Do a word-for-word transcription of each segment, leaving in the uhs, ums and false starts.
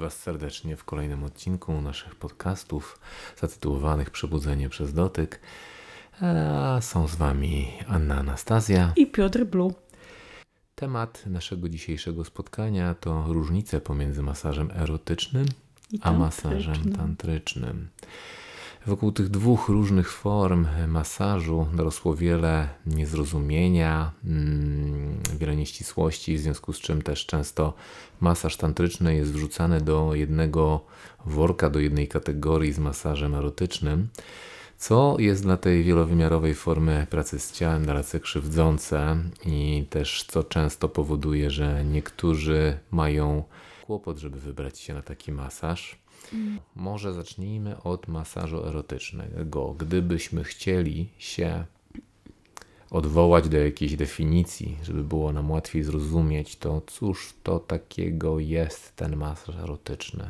Was serdecznie w kolejnym odcinku naszych podcastów zatytułowanych Przebudzenie przez dotyk. A są z Wami Anna Anastazja i Piotr Blue. Temat naszego dzisiejszego spotkania to różnice pomiędzy masażem erotycznym I a masażem tantrycznym. tantrycznym. Wokół tych dwóch różnych form masażu dorosło wiele niezrozumienia, mm, wiele nieścisłości, w związku z czym też często masaż tantryczny jest wrzucany do jednego worka, do jednej kategorii z masażem erotycznym, co jest dla tej wielowymiarowej formy pracy z ciałem dalece krzywdzące i też co często powoduje, że niektórzy mają kłopot, żeby wybrać się na taki masaż. Może zacznijmy od masażu erotycznego. Gdybyśmy chcieli się odwołać do jakiejś definicji, żeby było nam łatwiej zrozumieć, to cóż to takiego jest ten masaż erotyczny?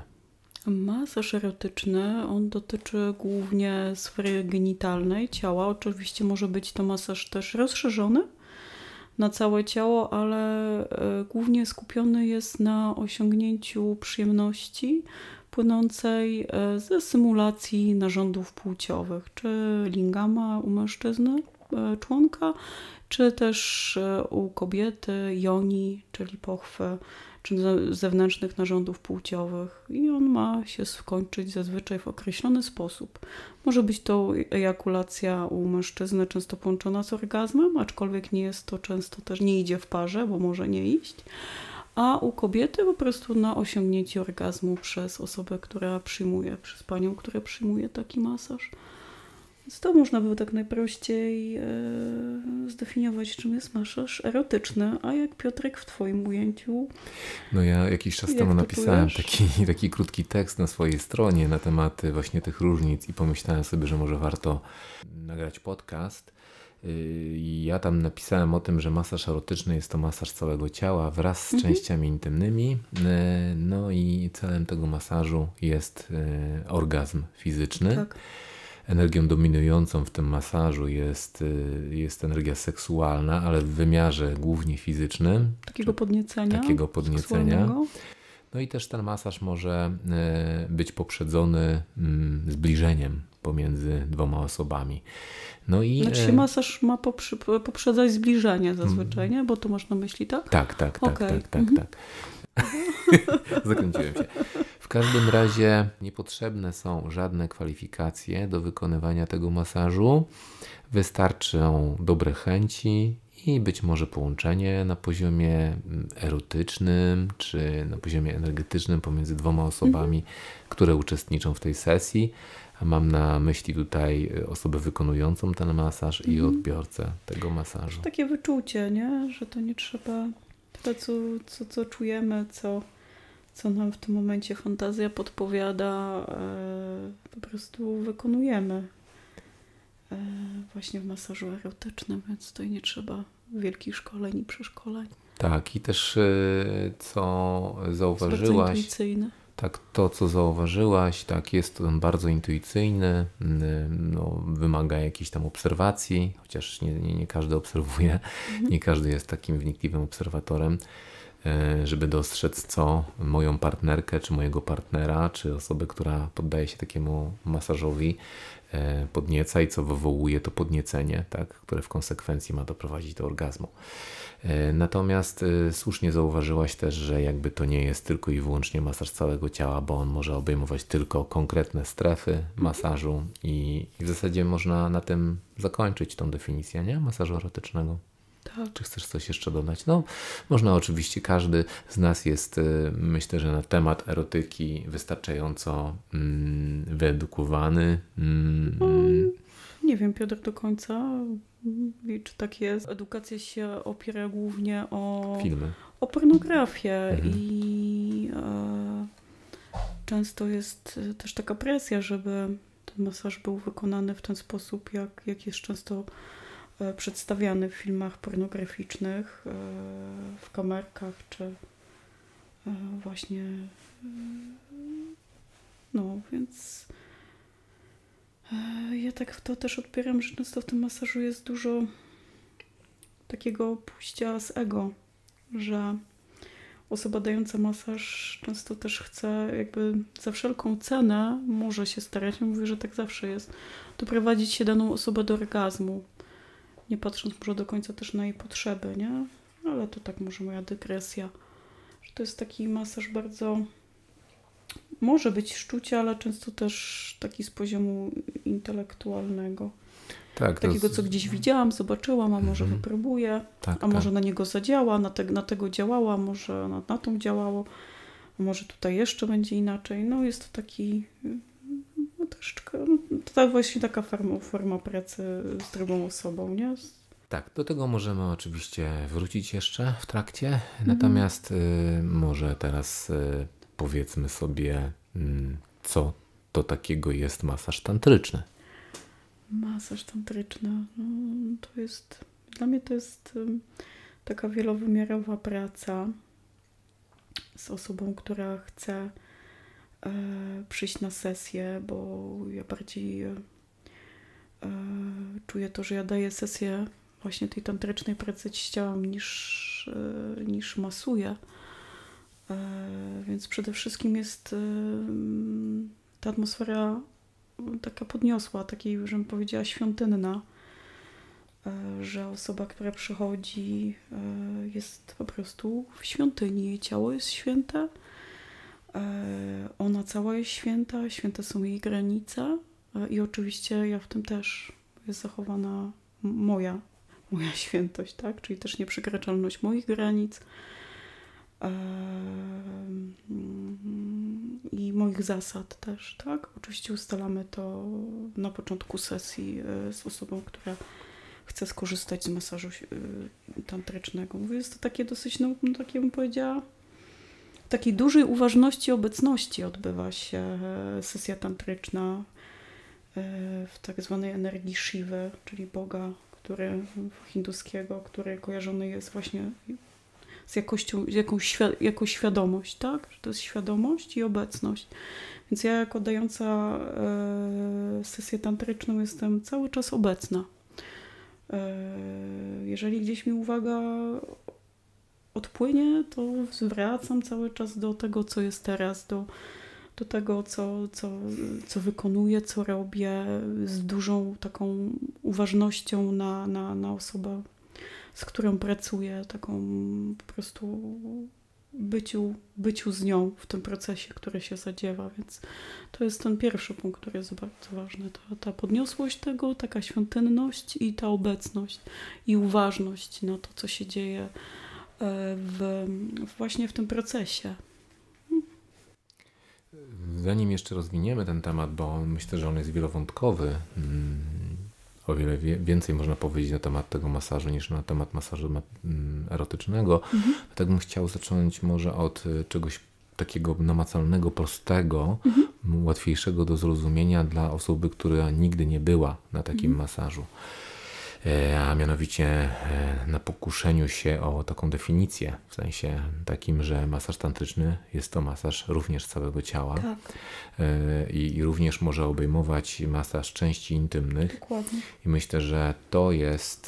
Masaż erotyczny, on dotyczy głównie sfery genitalnej ciała. Oczywiście może być to masaż też rozszerzony na całe ciało, ale głównie skupiony jest na osiągnięciu przyjemności płynącej ze symulacji narządów płciowych, czy lingama u mężczyzny, członka, czy też u kobiety joni, czyli pochwy, czy zewnętrznych narządów płciowych. I on ma się skończyć zazwyczaj w określony sposób. Może być to ejakulacja u mężczyzny często połączona z orgazmem, aczkolwiek nie jest to często też, nie idzie w parze, bo może nie iść. A u kobiety po prostu na osiągnięcie orgazmu przez osobę, która przyjmuje, przez panią, która przyjmuje taki masaż. Więc to można by tak najprościej e, zdefiniować, czym jest masaż erotyczny. A jak, Piotrek, w Twoim ujęciu? No ja jakiś czas temu napisałem taki, taki krótki tekst na swojej stronie na temat właśnie tych różnic i pomyślałem sobie, że może warto nagrać podcast. Ja tam napisałem o tym, że masaż erotyczny jest to masaż całego ciała wraz z mhm. częściami intymnymi. No i celem tego masażu jest orgazm fizyczny. Tak. Energią dominującą w tym masażu jest, jest energia seksualna, ale w wymiarze głównie fizycznym. Takiego podniecenia. Takiego podniecenia. No i też ten masaż może być poprzedzony zbliżeniem pomiędzy dwoma osobami. No i, znaczy masaż ma poprze- poprzedzać zbliżenie zazwyczaj, nie? Bo tu masz na myśli, tak? Tak, tak, tak, okay. tak, tak, mhm. tak. Zakręciłem się. W każdym razie niepotrzebne są żadne kwalifikacje do wykonywania tego masażu. Wystarczą dobre chęci i być może połączenie na poziomie erotycznym czy na poziomie energetycznym pomiędzy dwoma osobami, mhm. które uczestniczą w tej sesji. A mam na myśli tutaj osobę wykonującą ten masaż mhm. i odbiorcę tego masażu. Takie wyczucie, nie? Że to nie trzeba to, co, co, co czujemy, co, co nam w tym momencie fantazja podpowiada, e, po prostu wykonujemy e, właśnie w masażu erotycznym, więc tutaj nie trzeba wielkich szkoleń i przeszkoleń. Tak, i też co zauważyłaś, intuicyjny. Tak, to co zauważyłaś, tak, jest on bardzo intuicyjny, no, wymaga jakiejś tam obserwacji, chociaż nie, nie, nie każdy obserwuje, mhm. nie każdy jest takim wnikliwym obserwatorem, żeby dostrzec, co moją partnerkę, czy mojego partnera, czy osobę, która poddaje się takiemu masażowi, podnieca i co wywołuje to podniecenie, tak, które w konsekwencji ma doprowadzić do orgazmu. Natomiast y, słusznie zauważyłaś też, że jakby to nie jest tylko i wyłącznie masaż całego ciała, bo on może obejmować tylko konkretne strefy masażu i, i w zasadzie można na tym zakończyć tą definicję, nie? Masażu erotycznego. Tak. Czy chcesz coś jeszcze dodać? No, można oczywiście, każdy z nas jest, y, myślę, że na temat erotyki wystarczająco mm, wyedukowany. Mm, no, nie wiem, Piotr, do końca. Czy tak jest? Edukacja się opiera głównie o filmy, o pornografię mhm. i e, często jest też taka presja, żeby ten masaż był wykonany w ten sposób, jak, jak jest często e, przedstawiany w filmach pornograficznych, e, w kamerkach, czy e, właśnie e, no, więc ja tak to też odbieram, że często w tym masażu jest dużo takiego pójścia z ego, że osoba dająca masaż często też chce jakby za wszelką cenę, może się starać, ja mówię, że tak zawsze jest, doprowadzić się daną osobę do orgazmu. Nie patrząc może do końca też na jej potrzeby, nie? Ale to tak może moja dygresja. Że to jest taki masaż bardzo... Może być szczucie, ale często też taki z poziomu intelektualnego. Tak, Takiego, to... co gdzieś widziałam, zobaczyłam, a może mm-hmm. wypróbuję, tak, a może tak. na niego zadziała, na, te, na tego działała, może na, na tą działało, a może tutaj jeszcze będzie inaczej. No jest to taki... No, troszeczkę, no, to właśnie taka forma, forma pracy z drugą osobą, nie? Tak, do tego możemy oczywiście wrócić jeszcze w trakcie, natomiast mm. y, może teraz y, powiedzmy sobie, y, co to takiego jest masaż tantryczny. Masaż tantryczny, no, to jest, dla mnie to jest y, taka wielowymiarowa praca z osobą, która chce y, przyjść na sesję, bo ja bardziej y, y, czuję to, że ja daję sesję właśnie tej tantrycznej pracy z ciałem niż, y, niż masuję. Y, więc przede wszystkim jest y, ta atmosfera taka podniosła, takiej, żebym powiedziała, świątynna, że osoba, która przychodzi, jest po prostu w świątyni. Jej ciało jest święte, ona cała jest święta, święte są jej granice i oczywiście ja w tym też jest zachowana moja, moja świętość, tak? Czyli też nieprzekraczalność moich granic i moich zasad też, tak? Oczywiście ustalamy to na początku sesji z osobą, która chce skorzystać z masażu tantrycznego. Mówię, jest to takie dosyć, no, no takie bym powiedziała, takiej dużej uważności, obecności odbywa się sesja tantryczna w tak zwanej energii Shiwy, czyli Boga, który hinduskiego, który kojarzony jest właśnie z jakością, z jakąś jako świadomość, tak? Że to jest świadomość i obecność. Więc ja jako dająca e, sesję tantryczną jestem cały czas obecna. E, jeżeli gdzieś mi uwaga odpłynie, to zwracam cały czas do tego, co jest teraz, do, do tego, co, co, co wykonuję, co robię, z dużą taką uważnością na, na, na osobę, z którą pracuję, taką po prostu byciu, byciu z nią w tym procesie, który się zadziewa, więc to jest ten pierwszy punkt, który jest bardzo ważny. Ta, ta podniosłość tego, taka świątynność i ta obecność i uważność na to, co się dzieje w, właśnie w tym procesie. Zanim jeszcze rozwiniemy ten temat, bo myślę, że on jest wielowątkowy, o wiele więcej można powiedzieć na temat tego masażu niż na temat masażu erotycznego. Mhm. Tak bym chciał zacząć może od czegoś takiego namacalnego, prostego, mhm. łatwiejszego do zrozumienia dla osoby, która nigdy nie była na takim mhm. masażu. A mianowicie na pokuszeniu się o taką definicję, w sensie takim, że masaż tantryczny jest to masaż również całego ciała. Tak. I, i również może obejmować masaż części intymnych. Dokładnie. I myślę, że to jest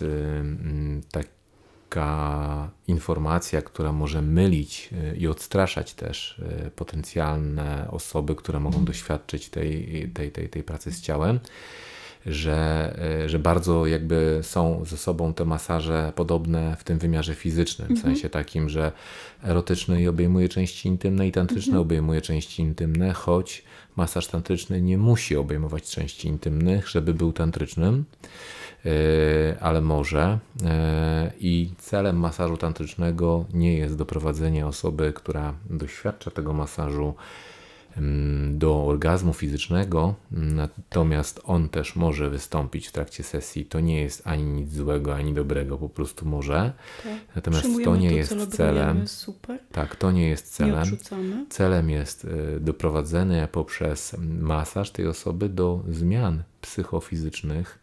taka informacja, która może mylić i odstraszać też potencjalne osoby, które mogą doświadczyć tej, tej, tej, tej pracy z ciałem. Że, że bardzo jakby są ze sobą te masaże podobne w tym wymiarze fizycznym, w sensie takim, że erotyczny i obejmuje części intymne i tantryczny mm-hmm. obejmuje części intymne, choć masaż tantryczny nie musi obejmować części intymnych, żeby był tantrycznym, yy, ale może. Yy, I celem masażu tantrycznego nie jest doprowadzenie osoby, która doświadcza tego masażu, do orgazmu fizycznego, natomiast on też może wystąpić w trakcie sesji. To nie jest ani nic złego, ani dobrego, po prostu może. Tak. Natomiast to nie to, jest celem. Super. Tak, to nie jest celem. Nie odrzucamy. Celem jest doprowadzenie poprzez masaż tej osoby do zmian psychofizycznych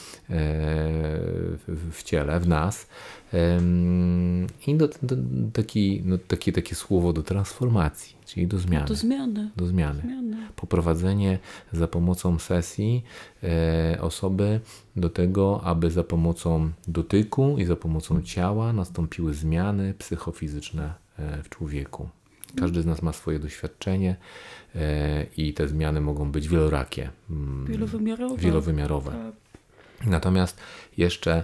w ciele, w nas. I do, do, taki, no, takie, takie słowo do transformacji, czyli do zmiany. Do zmiany. Do zmiany. zmiany. Poprowadzenie za pomocą sesji e, osoby do tego, aby za pomocą dotyku i za pomocą ciała nastąpiły zmiany psychofizyczne w człowieku. Każdy z nas ma swoje doświadczenie i te zmiany mogą być wielorakie. Wielowymiarowe. Wielowymiarowe. Tak. Natomiast jeszcze,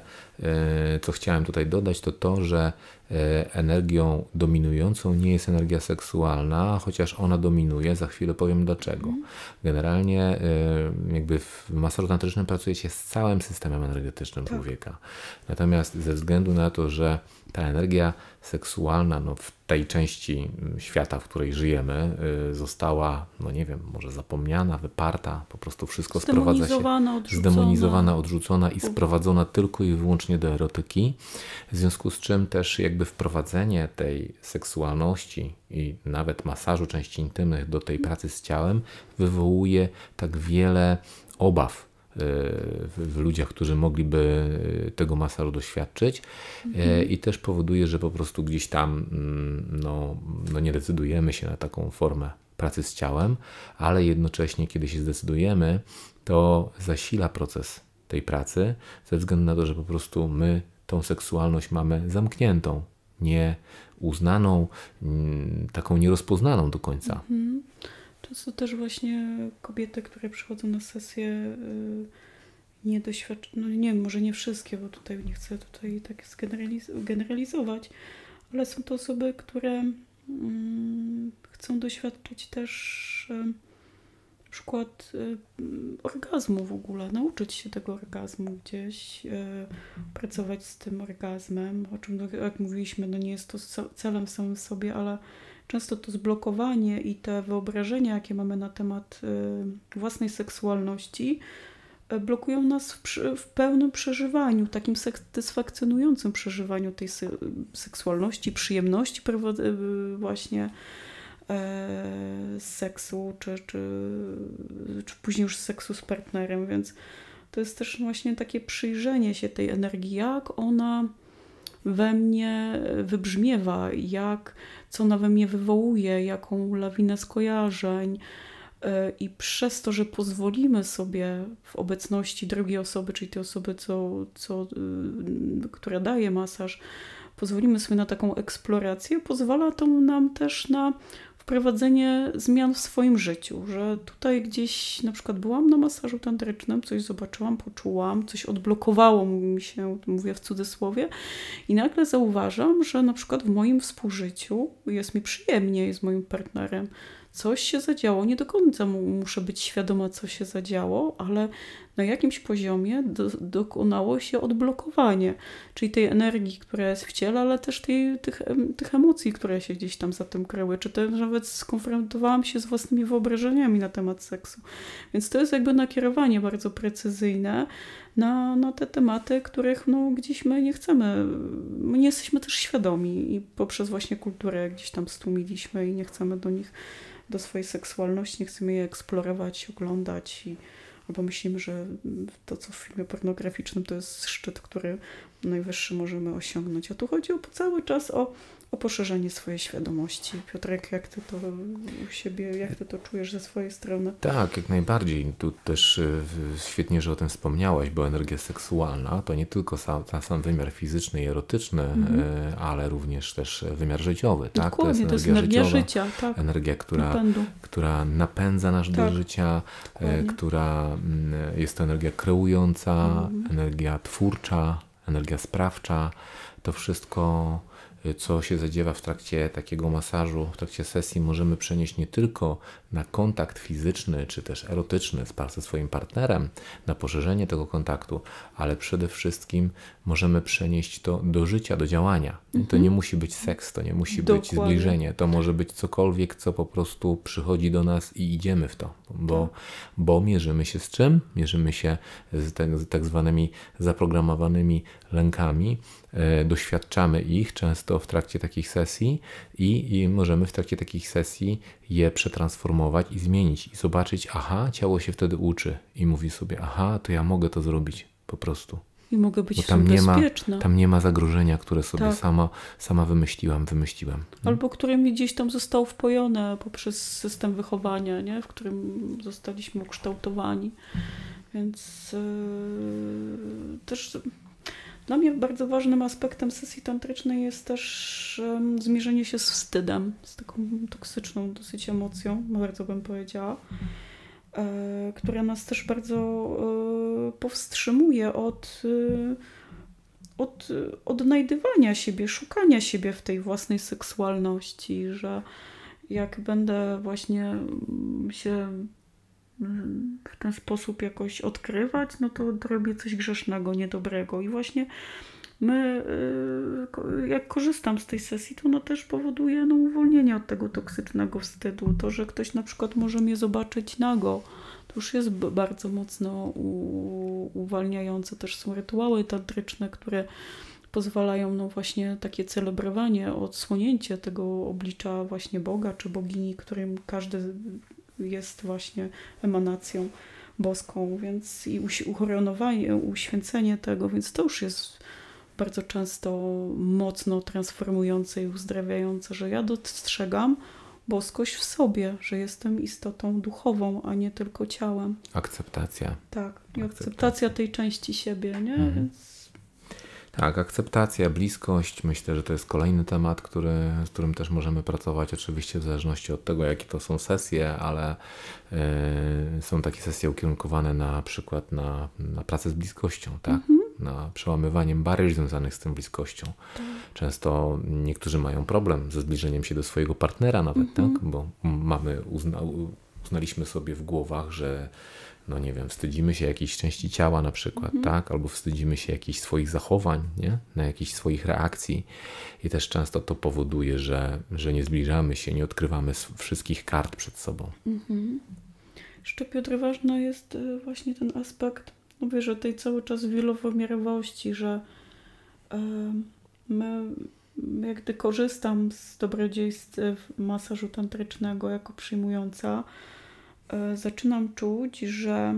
co chciałem tutaj dodać, to to, że energią dominującą nie jest energia seksualna, chociaż ona dominuje, za chwilę powiem dlaczego. Mm. Generalnie jakby w masażu tantrycznym pracuje się z całym systemem energetycznym tak. człowieka. Natomiast ze względu na to, że ta energia seksualna no, w tej części świata, w której żyjemy, została, no nie wiem, może zapomniana, wyparta, po prostu wszystko sprowadza się, odrzucona. zdemonizowana, odrzucona i sprowadzona tylko i wyłącznie do erotyki, w związku z czym też jakby wprowadzenie tej seksualności i nawet masażu części intymnych do tej pracy z ciałem wywołuje tak wiele obaw w ludziach, którzy mogliby tego masażu doświadczyć mhm. i też powoduje, że po prostu gdzieś tam no, no nie decydujemy się na taką formę pracy z ciałem, ale jednocześnie kiedy się zdecydujemy, to zasila proces tej pracy ze względu na to, że po prostu my tą seksualność mamy zamkniętą, nieuznaną, taką nierozpoznaną do końca. Mhm. Często też właśnie kobiety, które przychodzą na sesję nie doświadczają, no nie wiem, może nie wszystkie, bo tutaj nie chcę tutaj tak zgeneraliz- generalizować, ale są to osoby, które mm, chcą doświadczyć też y, na przykład y, orgazmu w ogóle, nauczyć się tego orgazmu gdzieś, y, pracować z tym orgazmem, o czym jak mówiliśmy, no nie jest to celem samym sobie, ale często to zblokowanie i te wyobrażenia, jakie mamy na temat y, własnej seksualności, y, blokują nas w, przy, w pełnym przeżywaniu, takim satysfakcjonującym przeżywaniu tej se, seksualności, przyjemności y, właśnie y, seksu, czy, czy, czy później już seksu z partnerem, więc to jest też właśnie takie przyjrzenie się tej energii, jak ona we mnie wybrzmiewa, jak, co ona we mnie wywołuje, jaką lawinę skojarzeń i przez to, że pozwolimy sobie w obecności drugiej osoby, czyli tej osoby, co, co, która daje masaż, pozwolimy sobie na taką eksplorację, pozwala to nam też na wprowadzenie zmian w swoim życiu, że tutaj gdzieś na przykład byłam na masażu tantrycznym, coś zobaczyłam, poczułam, coś odblokowało mi się, mówię w cudzysłowie, i nagle zauważam, że na przykład w moim współżyciu jest mi przyjemnie z moim partnerem. Coś się zadziało, nie do końca muszę być świadoma, co się zadziało, ale na jakimś poziomie do, dokonało się odblokowanie, czyli tej energii, która jest w ciele, ale też tej, tych, tych emocji, które się gdzieś tam za tym kryły, czy też nawet skonfrontowałam się z własnymi wyobrażeniami na temat seksu. Więc to jest jakby nakierowanie bardzo precyzyjne na, na te tematy, których no, gdzieś my nie chcemy, my nie jesteśmy też świadomi i poprzez właśnie kulturę gdzieś tam stłumiliśmy i nie chcemy do nich, do swojej seksualności, nie chcemy jej eksplorować, oglądać i albo myślimy, że to, co w filmie pornograficznym, to jest szczyt, który najwyższy możemy osiągnąć. A tu chodzi o cały czas o, o poszerzenie swojej świadomości. Piotrek, jak ty to u siebie, jak ty to czujesz ze swojej strony? Tak, jak najbardziej. Tu też y, świetnie, że o tym wspomniałaś, bo energia seksualna to nie tylko sam, sam wymiar fizyczny i erotyczny, mm-hmm. y, ale również też wymiar życiowy. Tak? Dokładnie, to jest energia, to jest energia życia. Tak. Energia, która, która napędza nas tak. do życia, y, która y, jest to energia kreująca, mm-hmm. energia twórcza, energia sprawcza. To wszystko, co się zadziewa w trakcie takiego masażu, w trakcie sesji, możemy przenieść nie tylko na kontakt fizyczny, czy też erotyczny ze swoim partnerem, na poszerzenie tego kontaktu, ale przede wszystkim możemy przenieść to do życia, do działania. Mhm. To nie musi być seks, to nie musi Dokładnie. być zbliżenie, to może być cokolwiek, co po prostu przychodzi do nas i idziemy w to, bo, tak. bo mierzymy się z czym? Mierzymy się z tak, z tak zwanymi zaprogramowanymi lękami, e, doświadczamy ich często w trakcie takich sesji i, i możemy w trakcie takich sesji je przetransformować i zmienić i zobaczyć, aha, ciało się wtedy uczy i mówi sobie, aha, to ja mogę to zrobić po prostu. I mogę być Bo tam nie bezpieczna. Ma, tam nie ma zagrożenia, które sobie tak. sama, sama wymyśliłam, wymyśliłam. Albo które mi gdzieś tam zostało wpojone poprzez system wychowania, nie? W którym zostaliśmy ukształtowani. Więc yy, też Dla mnie bardzo ważnym aspektem sesji tantrycznej jest też um, zmierzenie się z wstydem, z taką toksyczną dosyć emocją, bardzo bym powiedziała, e, która nas też bardzo e, powstrzymuje od, e, od odnajdywania siebie, szukania siebie w tej własnej seksualności, że jak będę właśnie się w ten sposób jakoś odkrywać, no to robię coś grzesznego, niedobrego. I właśnie my, jak korzystam z tej sesji, to ona też powoduje no, uwolnienie od tego toksycznego wstydu. To, że ktoś na przykład może mnie zobaczyć nago, to już jest bardzo mocno u, uwalniające. Też są rytuały tantryczne, które pozwalają no właśnie takie celebrowanie, odsłonięcie tego oblicza właśnie Boga czy bogini, którym każdy jest właśnie emanacją boską, więc i uhonorowanie, uświęcenie tego, więc to już jest bardzo często mocno transformujące i uzdrawiające, że ja dostrzegam boskość w sobie, że jestem istotą duchową, a nie tylko ciałem. Akceptacja. Tak, i akceptacja, akceptacja tej części siebie, nie? Mhm. Więc... Tak, akceptacja, bliskość, myślę, że to jest kolejny temat, który, z którym też możemy pracować, oczywiście w zależności od tego, jakie to są sesje, ale y, są takie sesje ukierunkowane na przykład na, na pracę z bliskością, tak? Mhm. Na przełamywaniem barier związanych z tym bliskością. Tak. Często niektórzy mają problem ze zbliżeniem się do swojego partnera nawet, mhm. tak? Bo mamy, uzna, uznaliśmy sobie w głowach, że no nie wiem, wstydzimy się jakiejś części ciała na przykład, mhm. tak? Albo wstydzimy się jakichś swoich zachowań, nie? Na jakichś swoich reakcji i też często to powoduje, że, że nie zbliżamy się, nie odkrywamy wszystkich kart przed sobą. Mhm. Jeszcze Piotr, ważny jest właśnie ten aspekt, no wiesz, że tej cały czas wielowymiarowości, że yy, my, jak gdy korzystam z dobrodziejstw masażu tantrycznego jako przyjmująca, zaczynam czuć, że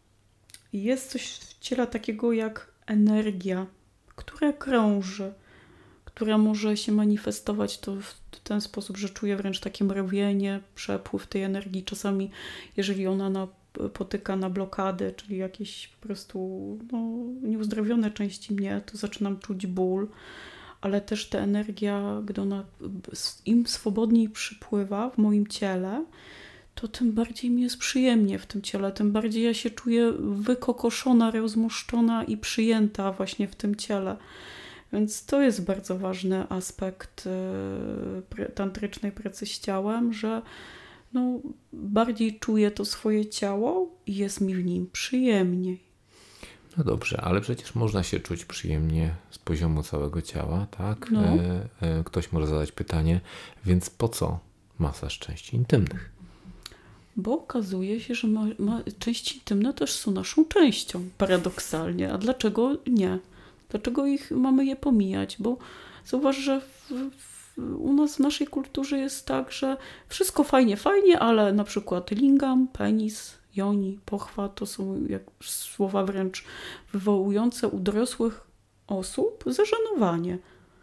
jest coś w ciele takiego jak energia, która krąży, która może się manifestować to w ten sposób, że czuję wręcz takie mrowienie, przepływ tej energii. Czasami, jeżeli ona napotyka na blokady, czyli jakieś po prostu no, nieuzdrowione części mnie, to zaczynam czuć ból, ale też ta energia, gdy ona im swobodniej przypływa w moim ciele, to tym bardziej mi jest przyjemnie w tym ciele, tym bardziej ja się czuję wykokoszona, rozmuszczona i przyjęta właśnie w tym ciele. Więc to jest bardzo ważny aspekt tantrycznej pracy z ciałem, że no, bardziej czuję to swoje ciało i jest mi w nim przyjemniej. No dobrze, ale przecież można się czuć przyjemnie z poziomu całego ciała, tak? No. Ktoś może zadać pytanie, więc po co masaż części intymnych? Bo okazuje się, że ma, ma, części intymne też są naszą częścią, paradoksalnie. A dlaczego nie? Dlaczego ich mamy je pomijać? Bo zauważ, że w, w, u nas w naszej kulturze jest tak, że wszystko fajnie, fajnie, ale na przykład lingam, penis, joni, pochwa to są jak słowa wręcz wywołujące u dorosłych osób zażenowanie.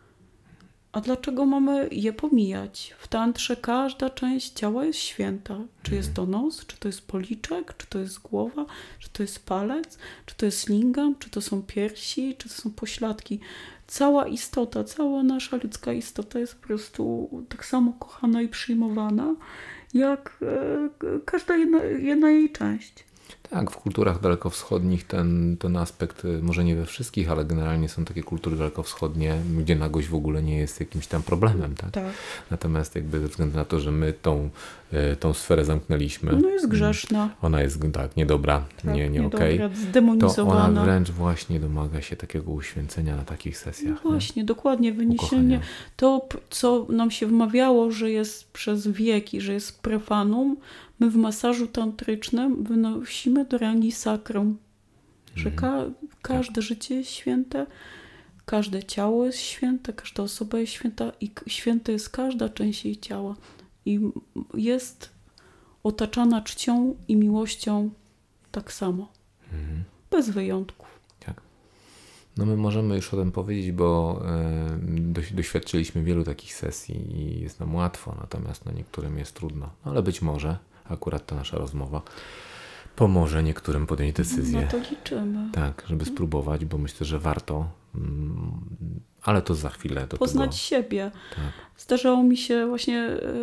A dlaczego mamy je pomijać? W tantrze każda część ciała jest święta. Czy jest to nos, czy to jest policzek, czy to jest głowa, czy to jest palec, czy to jest lingam, czy to są piersi, czy to są pośladki. Cała istota, cała nasza ludzka istota jest po prostu tak samo kochana i przyjmowana, jak e, każda jedna, jedna jej część. Tak, w kulturach dalekowschodnich ten, ten aspekt, może nie we wszystkich, ale generalnie są takie kultury dalekowschodnie, gdzie nagość w ogóle nie jest jakimś tam problemem. Tak? Tak. Natomiast jakby ze względu na to, że my tą, tą sferę zamknęliśmy. No jest grzeszna. Ona jest tak, niedobra, tak, nie, nie okej. Okay, zdemonizowana. To ona wręcz właśnie domaga się takiego uświęcenia na takich sesjach. No właśnie, nie? Dokładnie. Wyniesienie to, co nam się wmawiało, że jest przez wieki, że jest profanum, my w masażu tantrycznym wynosimy do rangi sakrum, że ka- każde tak. życie jest święte, każde ciało jest święte, każda osoba jest święta i święta jest każda część jej ciała. I jest otaczana czcią i miłością tak samo. Mhm. Bez wyjątków. Tak. No my możemy już o tym powiedzieć, bo y, doświadczyliśmy wielu takich sesji i jest nam łatwo, natomiast no, niektórym jest trudno. Ale być może akurat ta nasza rozmowa pomoże niektórym podjąć decyzję. No to liczymy. Tak, żeby spróbować, bo myślę, że warto Ale to za chwilę do Poznać tego. siebie. Tak. Zdarzało mi się właśnie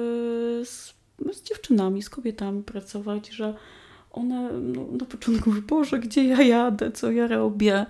yy, z, z dziewczynami, z kobietami pracować, że one no, na początku mówią, Boże, gdzie ja jadę, co ja robię,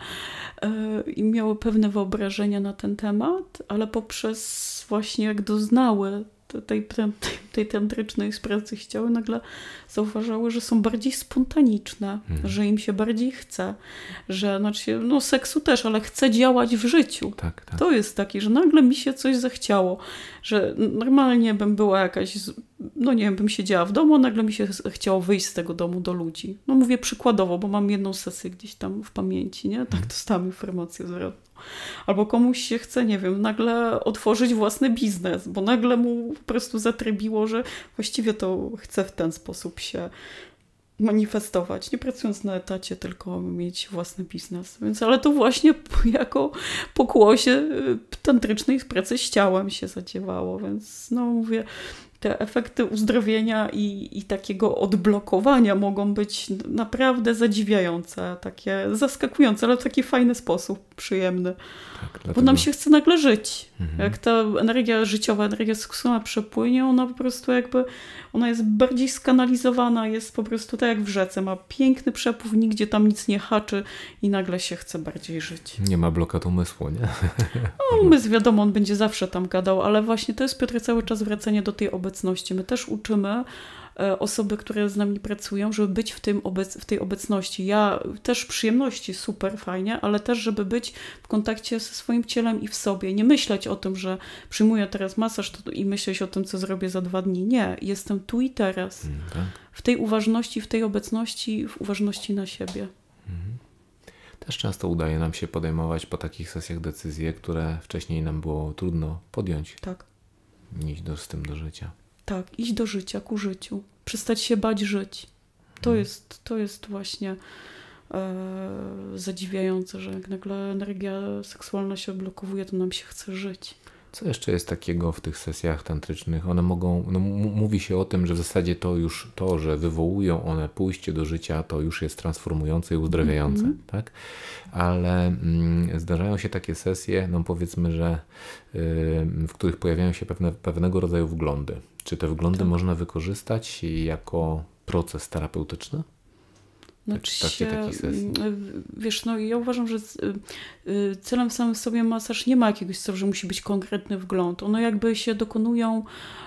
yy, i miały pewne wyobrażenia na ten temat, ale poprzez właśnie jak doznały tej, tej, tej tantrycznej pracy z ciałem, nagle zauważały, że są bardziej spontaniczne, hmm. że im się bardziej chce, że znaczy, no seksu też, ale chce działać w życiu. Tak, tak. To jest taki, że nagle mi się coś zachciało, że normalnie bym była jakaś, no nie wiem, bym siedziała w domu, a nagle mi się chciało wyjść z tego domu do ludzi. No mówię przykładowo, bo mam jedną sesję gdzieś tam w pamięci, nie? Tak dostałam informację zwrotną. Albo komuś się chce, nie wiem, nagle otworzyć własny biznes, bo nagle mu po prostu zatrybiło, że właściwie to chce w ten sposób się manifestować, nie pracując na etacie, tylko mieć własny biznes. Więc, ale to właśnie jako pokłosie tantrycznej pracy z ciałem się zadziewało, więc no mówię, te efekty uzdrowienia i, i takiego odblokowania mogą być naprawdę zadziwiające, takie zaskakujące, ale w taki fajny sposób, przyjemny. Tak, dlatego... Bo nam się chce nagle żyć. Mhm. Jak ta energia życiowa, energia seksualna przepłynie, ona po prostu jakby, ona jest bardziej skanalizowana, jest po prostu tak jak w rzece, ma piękny przepływ, nigdzie tam nic nie haczy i nagle się chce bardziej żyć. Nie ma blokad umysłu, nie? No, umysł wiadomo, on będzie zawsze tam gadał, ale właśnie to jest, Piotr, cały czas wracanie do tej obecności. My też uczymy osoby, które z nami pracują, żeby być w, tym obec- w tej obecności. Ja też przyjemności, super, fajnie, ale też, żeby być w kontakcie ze swoim ciałem i w sobie. Nie myśleć o tym, że przyjmuję teraz masaż to, i myśleć o tym, co zrobię za dwa dni. Nie, jestem tu i teraz. Mm, tak. W tej uważności, w tej obecności, w uważności na siebie. Mhm. Też często udaje nam się podejmować po takich sesjach decyzje, które wcześniej nam było trudno podjąć. Tak. Iść do, z tym do życia. Tak, iść do życia, ku życiu. Przestać się bać żyć. To, hmm. jest, to jest właśnie e, zadziwiające, że jak nagle energia seksualna się odblokowuje, to nam się chce żyć. Co jeszcze jest takiego w tych sesjach tantrycznych? One mogą, no, m- mówi się o tym, że w zasadzie to już to, że wywołują one pójście do życia, to już jest transformujące i uzdrawiające, mm-hmm. tak? Ale mm, zdarzają się takie sesje, no powiedzmy, że yy, w których pojawiają się pewne, pewnego rodzaju wglądy. Czy te wglądy tak. można wykorzystać jako proces terapeutyczny? Znaczy się, wiesz, no ja uważam, że celem w samym sobie masaż nie ma jakiegoś celu, że musi być konkretny wgląd. One jakby się dokonują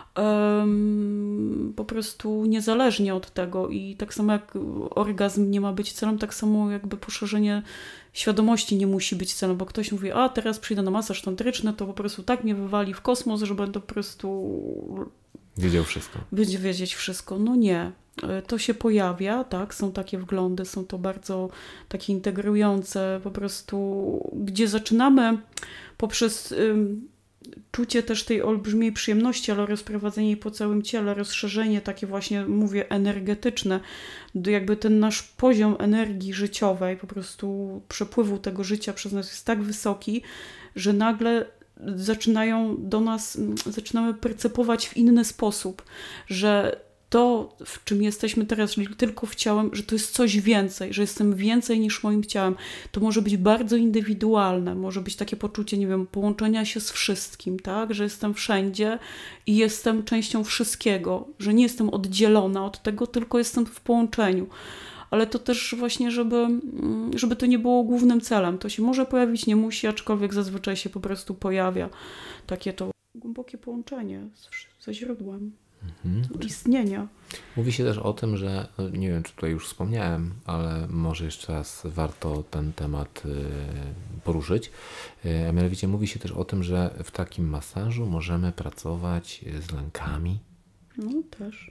um, po prostu niezależnie od tego i tak samo jak orgazm nie ma być celem, tak samo jakby poszerzenie świadomości nie musi być celem, bo ktoś mówi, a teraz przyjdę na masaż tantryczny, to po prostu tak mnie wywali w kosmos, że będę po prostu wiedział wszystko. Będzie wiedzieć wszystko. No nie. To się pojawia, tak, są takie wglądy, są to bardzo takie integrujące, po prostu, gdzie zaczynamy poprzez ym, czucie też tej olbrzymiej przyjemności, ale rozprowadzenie jej po całym ciele, rozszerzenie takie właśnie, mówię, energetyczne, jakby ten nasz poziom energii życiowej, po prostu przepływu tego życia przez nas jest tak wysoki, że nagle zaczynają do nas, zaczynamy percepować w inny sposób, że to, w czym jesteśmy teraz, czyli tylko w ciałem, że to jest coś więcej, że jestem więcej niż moim ciałem. To może być bardzo indywidualne, może być takie poczucie, nie wiem, połączenia się z wszystkim, tak, że jestem wszędzie i jestem częścią wszystkiego, że nie jestem oddzielona od tego, tylko jestem w połączeniu. Ale to też właśnie, żeby, żeby to nie było głównym celem. To się może pojawić, nie musi, aczkolwiek zazwyczaj się po prostu pojawia takie to głębokie połączenie z, ze źródłem. Mhm. Istnienia. Mówi się też o tym, że nie wiem, czy tutaj już wspomniałem, ale może jeszcze raz warto ten temat poruszyć. A mianowicie mówi się też o tym, że w takim masażu możemy pracować z lękami. No też.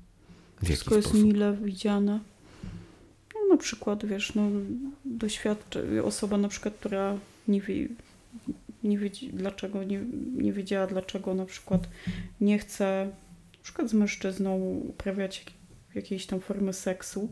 W Wszystko jest mile widziane. No, na przykład, wiesz, no, doświadczy osoba na przykład, która nie wie, nie wie dlaczego, nie, nie wiedziała dlaczego na przykład nie chce na przykład z mężczyzną uprawiać jakiejś tam formy seksu,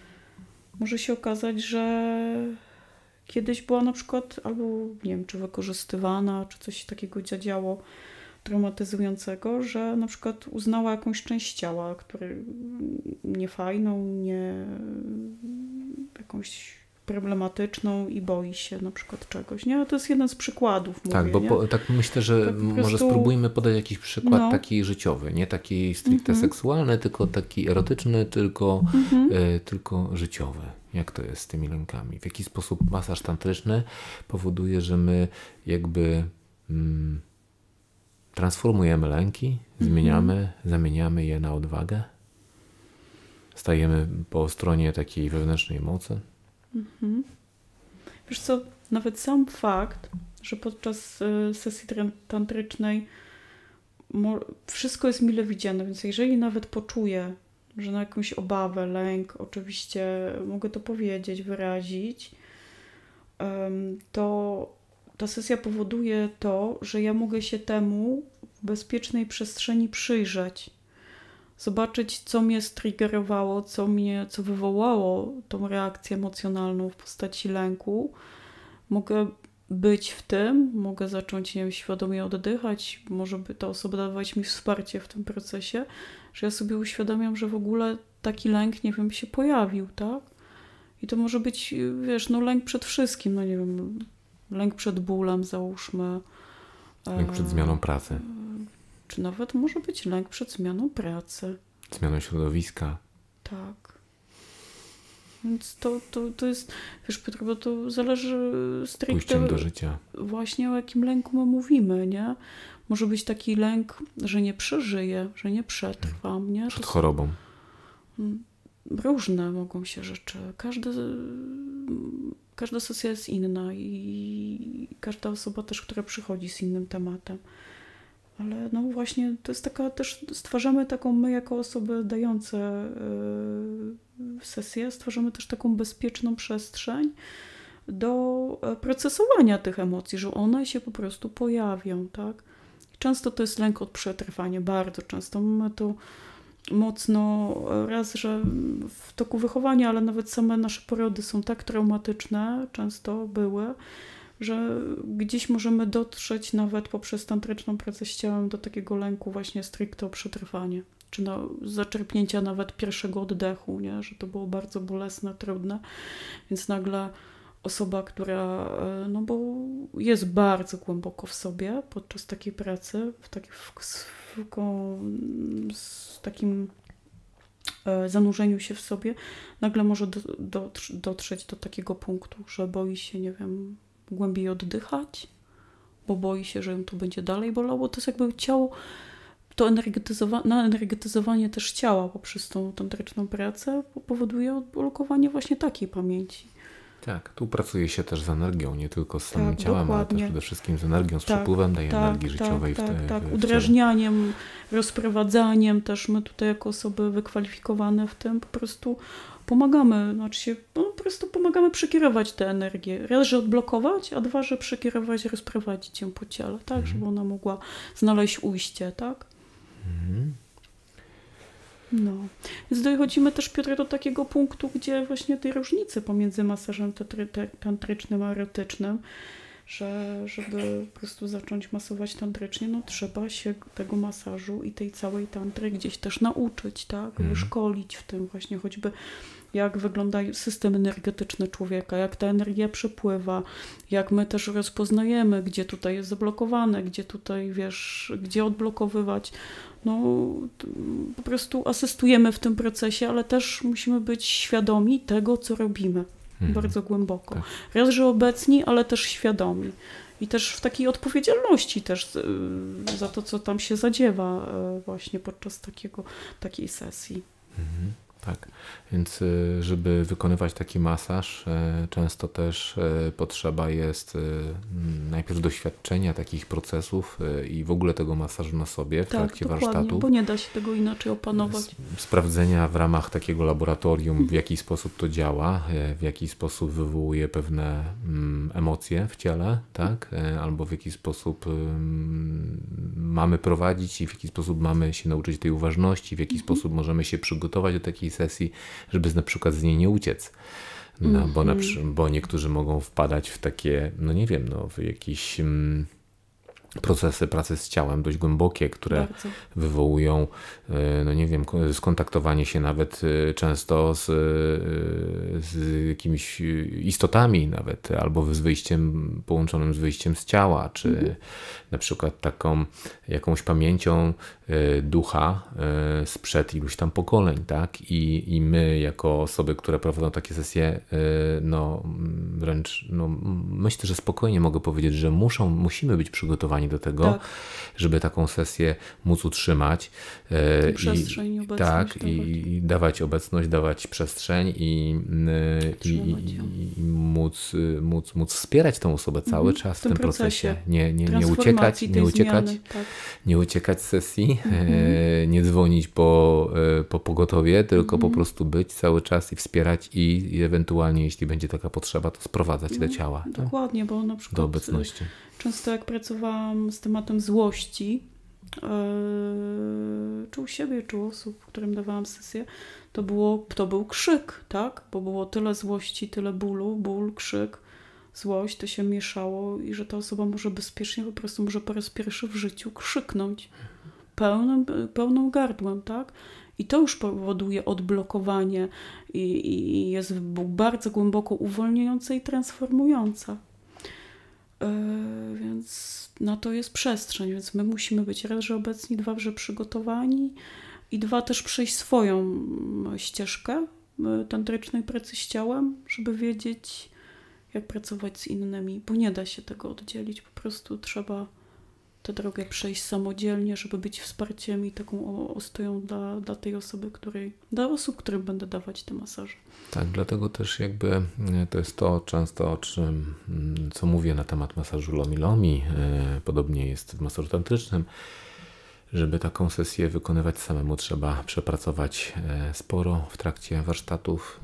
może się okazać, że kiedyś była na przykład albo, nie wiem, czy wykorzystywana, czy coś takiego działo traumatyzującego, że na przykład uznała jakąś część ciała, który niefajną, nie jakąś problematyczną i boi się na przykład czegoś, nie? To jest jeden z przykładów, tak, mówię, bo nie? po, tak myślę, że tak może prostu... spróbujmy podać jakiś przykład no. taki życiowy, nie taki stricte mm-hmm. seksualny, tylko taki erotyczny, tylko, mm-hmm. e, tylko życiowy. Jak to jest z tymi lękami? W jaki sposób masaż tantryczny powoduje, że my jakby mm, transformujemy lęki, mm-hmm. zmieniamy, zamieniamy je na odwagę? Stajemy po stronie takiej wewnętrznej mocy? Mhm. Wiesz co, nawet sam fakt, że podczas y, sesji tantrycznej mo- wszystko jest mile widziane, więc jeżeli nawet poczuję, że na jakąś obawę, lęk, oczywiście mogę to powiedzieć, wyrazić, ym, to ta sesja powoduje to, że ja mogę się temu w bezpiecznej przestrzeni przyjrzeć. Zobaczyć, co mnie striggerowało, co mnie, co wywołało tą reakcję emocjonalną w postaci lęku. Mogę być w tym, mogę zacząć, nie wiem, świadomie oddychać, może by ta osoba dawać mi wsparcie w tym procesie, że ja sobie uświadamiam, że w ogóle taki lęk, nie wiem, się pojawił, tak? I to może być, wiesz, no lęk przed wszystkim, no nie wiem, lęk przed bólem, załóżmy. Lęk przed zmianą pracy. Czy nawet może być lęk przed zmianą pracy. Zmianą środowiska. Tak. Więc to, to, to jest, wiesz, Piotr, bo to zależy stricte Pójściem do życia. Właśnie o jakim lęku my mówimy, nie? Może być taki lęk, że nie przeżyję, że nie przetrwam, nie? Przed to chorobą. Różne mogą się rzeczy. Każdy, każda sesja jest inna i każda osoba też, która przychodzi z innym tematem. Ale no właśnie to jest taka też, stwarzamy taką, my jako osoby dające yy, sesję, stwarzamy też taką bezpieczną przestrzeń do procesowania tych emocji, że one się po prostu pojawią, tak? Często to jest lęk od przetrwania, bardzo często mamy to mocno, raz, że w toku wychowania, ale nawet same nasze porody są tak traumatyczne, często były, że gdzieś możemy dotrzeć nawet poprzez tantryczną pracę z ciałem do takiego lęku właśnie stricte o przetrwanie, czy no, zaczerpnięcia nawet pierwszego oddechu, nie? Że to było bardzo bolesne, trudne, więc nagle osoba, która, no bo jest bardzo głęboko w sobie podczas takiej pracy, w, taki, w, w, w takim zanurzeniu się w sobie, nagle może do, do, dotrzeć do takiego punktu, że boi się, nie wiem, głębiej oddychać, bo boi się, że ją to będzie dalej bolało. To jest jakby ciało, to energetyzowa- na energetyzowanie też ciała poprzez tą tantryczną pracę powoduje odblokowanie właśnie takiej pamięci. Tak, tu pracuje się też z energią, nie tylko z samym tak, ciałem, dokładnie. ale też przede wszystkim z energią, z tak, przepływem tej tak, energii życiowej. Tak, w te, tak, tak. w, w Udrażnianiem, rozprowadzaniem też my tutaj jako osoby wykwalifikowane w tym po prostu pomagamy, znaczy się, no, po prostu pomagamy przekierować tę energię. Raz, że odblokować, a dwa, że przekierować, rozprowadzić ją po ciele, tak, mhm. żeby ona mogła znaleźć ujście, tak? Mhm. No, więc dochodzimy też, Piotr, do takiego punktu, gdzie właśnie tej różnicy pomiędzy masażem tantrycznym a erotycznym, że żeby po prostu zacząć masować tantrycznie, no trzeba się tego masażu i tej całej tantry gdzieś też nauczyć, tak, mm. wyszkolić w tym właśnie choćby jak wygląda system energetyczny człowieka, jak ta energia przepływa, jak my też rozpoznajemy, gdzie tutaj jest zablokowane, gdzie tutaj, wiesz, gdzie odblokowywać. No, po prostu asystujemy w tym procesie, ale też musimy być świadomi tego, co robimy. Mhm. Bardzo głęboko. Tak. Raz, że obecni, ale też świadomi. I też w takiej odpowiedzialności też za to, co tam się zadziewa właśnie podczas takiego, takiej sesji. Mhm. Tak, więc żeby wykonywać taki masaż, często też potrzeba jest najpierw doświadczenia takich procesów i w ogóle tego masażu na sobie w tak, trakcie dokładnie, warsztatu. Bo nie da się tego inaczej opanować. Sprawdzenia w ramach takiego laboratorium, w jaki sposób to działa, w jaki sposób wywołuje pewne emocje w ciele, tak? Albo w jaki sposób mamy prowadzić i w jaki sposób mamy się nauczyć tej uważności, w jaki mhm. sposób możemy się przygotować do takiej sesji, żeby na przykład z niej nie uciec. No, mm-hmm. bo, na, bo niektórzy mogą wpadać w takie, no nie wiem, no w jakiś, mm, procesy pracy z ciałem dość głębokie, które Bardzo. wywołują, no nie wiem, skontaktowanie się nawet często z, z jakimiś istotami nawet, albo z wyjściem, połączonym z wyjściem z ciała, czy mhm. na przykład taką jakąś pamięcią ducha sprzed iluś tam pokoleń, tak? I, i my jako osoby, które prowadzą takie sesje, no wręcz, no myślę, że spokojnie mogę powiedzieć, że muszą, musimy być przygotowani do tego, tak. żeby taką sesję móc utrzymać. I, przestrzeń, obecność. Tak, dawać. I dawać obecność, dawać przestrzeń i, i, i, i móc, móc, móc wspierać tą osobę cały mhm. czas w, w tym, tym procesie. procesie. Nie, nie, nie uciekać, nie uciekać, zmiany, tak. nie uciekać z sesji, mhm. nie dzwonić po, po pogotowie, tylko mhm. po prostu być cały czas i wspierać i, i ewentualnie, jeśli będzie taka potrzeba, to sprowadzać no, do ciała. Dokładnie, tak? Bo na przykład do obecności. Często jak pracowałam z tematem złości, yy, czy u siebie, czy u osób, którym dawałam sesję, to, było, to był krzyk, tak? Bo było tyle złości, tyle bólu, ból, krzyk, złość, to się mieszało i że ta osoba może bezpiecznie po prostu może po raz pierwszy w życiu krzyknąć pełnym, pełnym gardłem, tak? I to już powoduje odblokowanie i, i jest bardzo głęboko uwolniające i transformujące. Yy, więc na to jest przestrzeń, więc my musimy być raz, że obecni, dwa, że przygotowani i dwa, też przejść swoją ścieżkę tantrycznej pracy z ciałem, żeby wiedzieć, jak pracować z innymi, bo nie da się tego oddzielić, po prostu trzeba tę drogę przejść samodzielnie, żeby być wsparciem i taką ostoją dla, dla tej osoby, której, dla osób, którym będę dawać te masaże. Tak, dlatego też jakby to jest to często, o czym, co mówię na temat masażu Lomi Lomi, podobnie jest w masażu tantrycznym. Żeby taką sesję wykonywać samemu, trzeba przepracować sporo w trakcie warsztatów,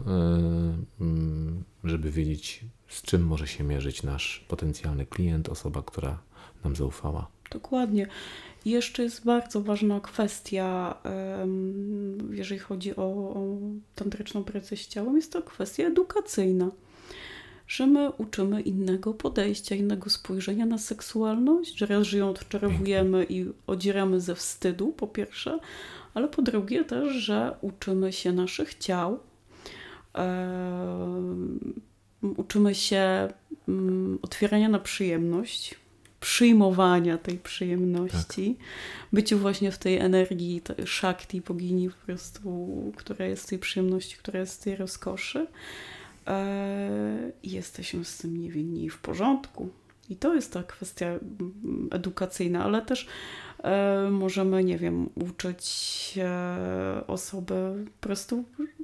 żeby wiedzieć, z czym może się mierzyć nasz potencjalny klient, osoba, która nam zaufała. Dokładnie. I jeszcze jest bardzo ważna kwestia, jeżeli chodzi o, o tantryczną pracę z ciałem, jest to kwestia edukacyjna. Że my uczymy innego podejścia, innego spojrzenia na seksualność, że raz, że ją odczarowujemy i odzieramy ze wstydu, po pierwsze, ale po drugie też, że uczymy się naszych ciał, um, uczymy się um, otwierania na przyjemność, przyjmowania tej przyjemności, tak. byciu właśnie w tej energii tej Shakti, bogini po prostu, która jest w tej przyjemności, która jest w tej rozkoszy. I jesteśmy z tym niewinni i w porządku. I to jest ta kwestia edukacyjna, ale też e, możemy, nie wiem, uczyć e, osoby po prostu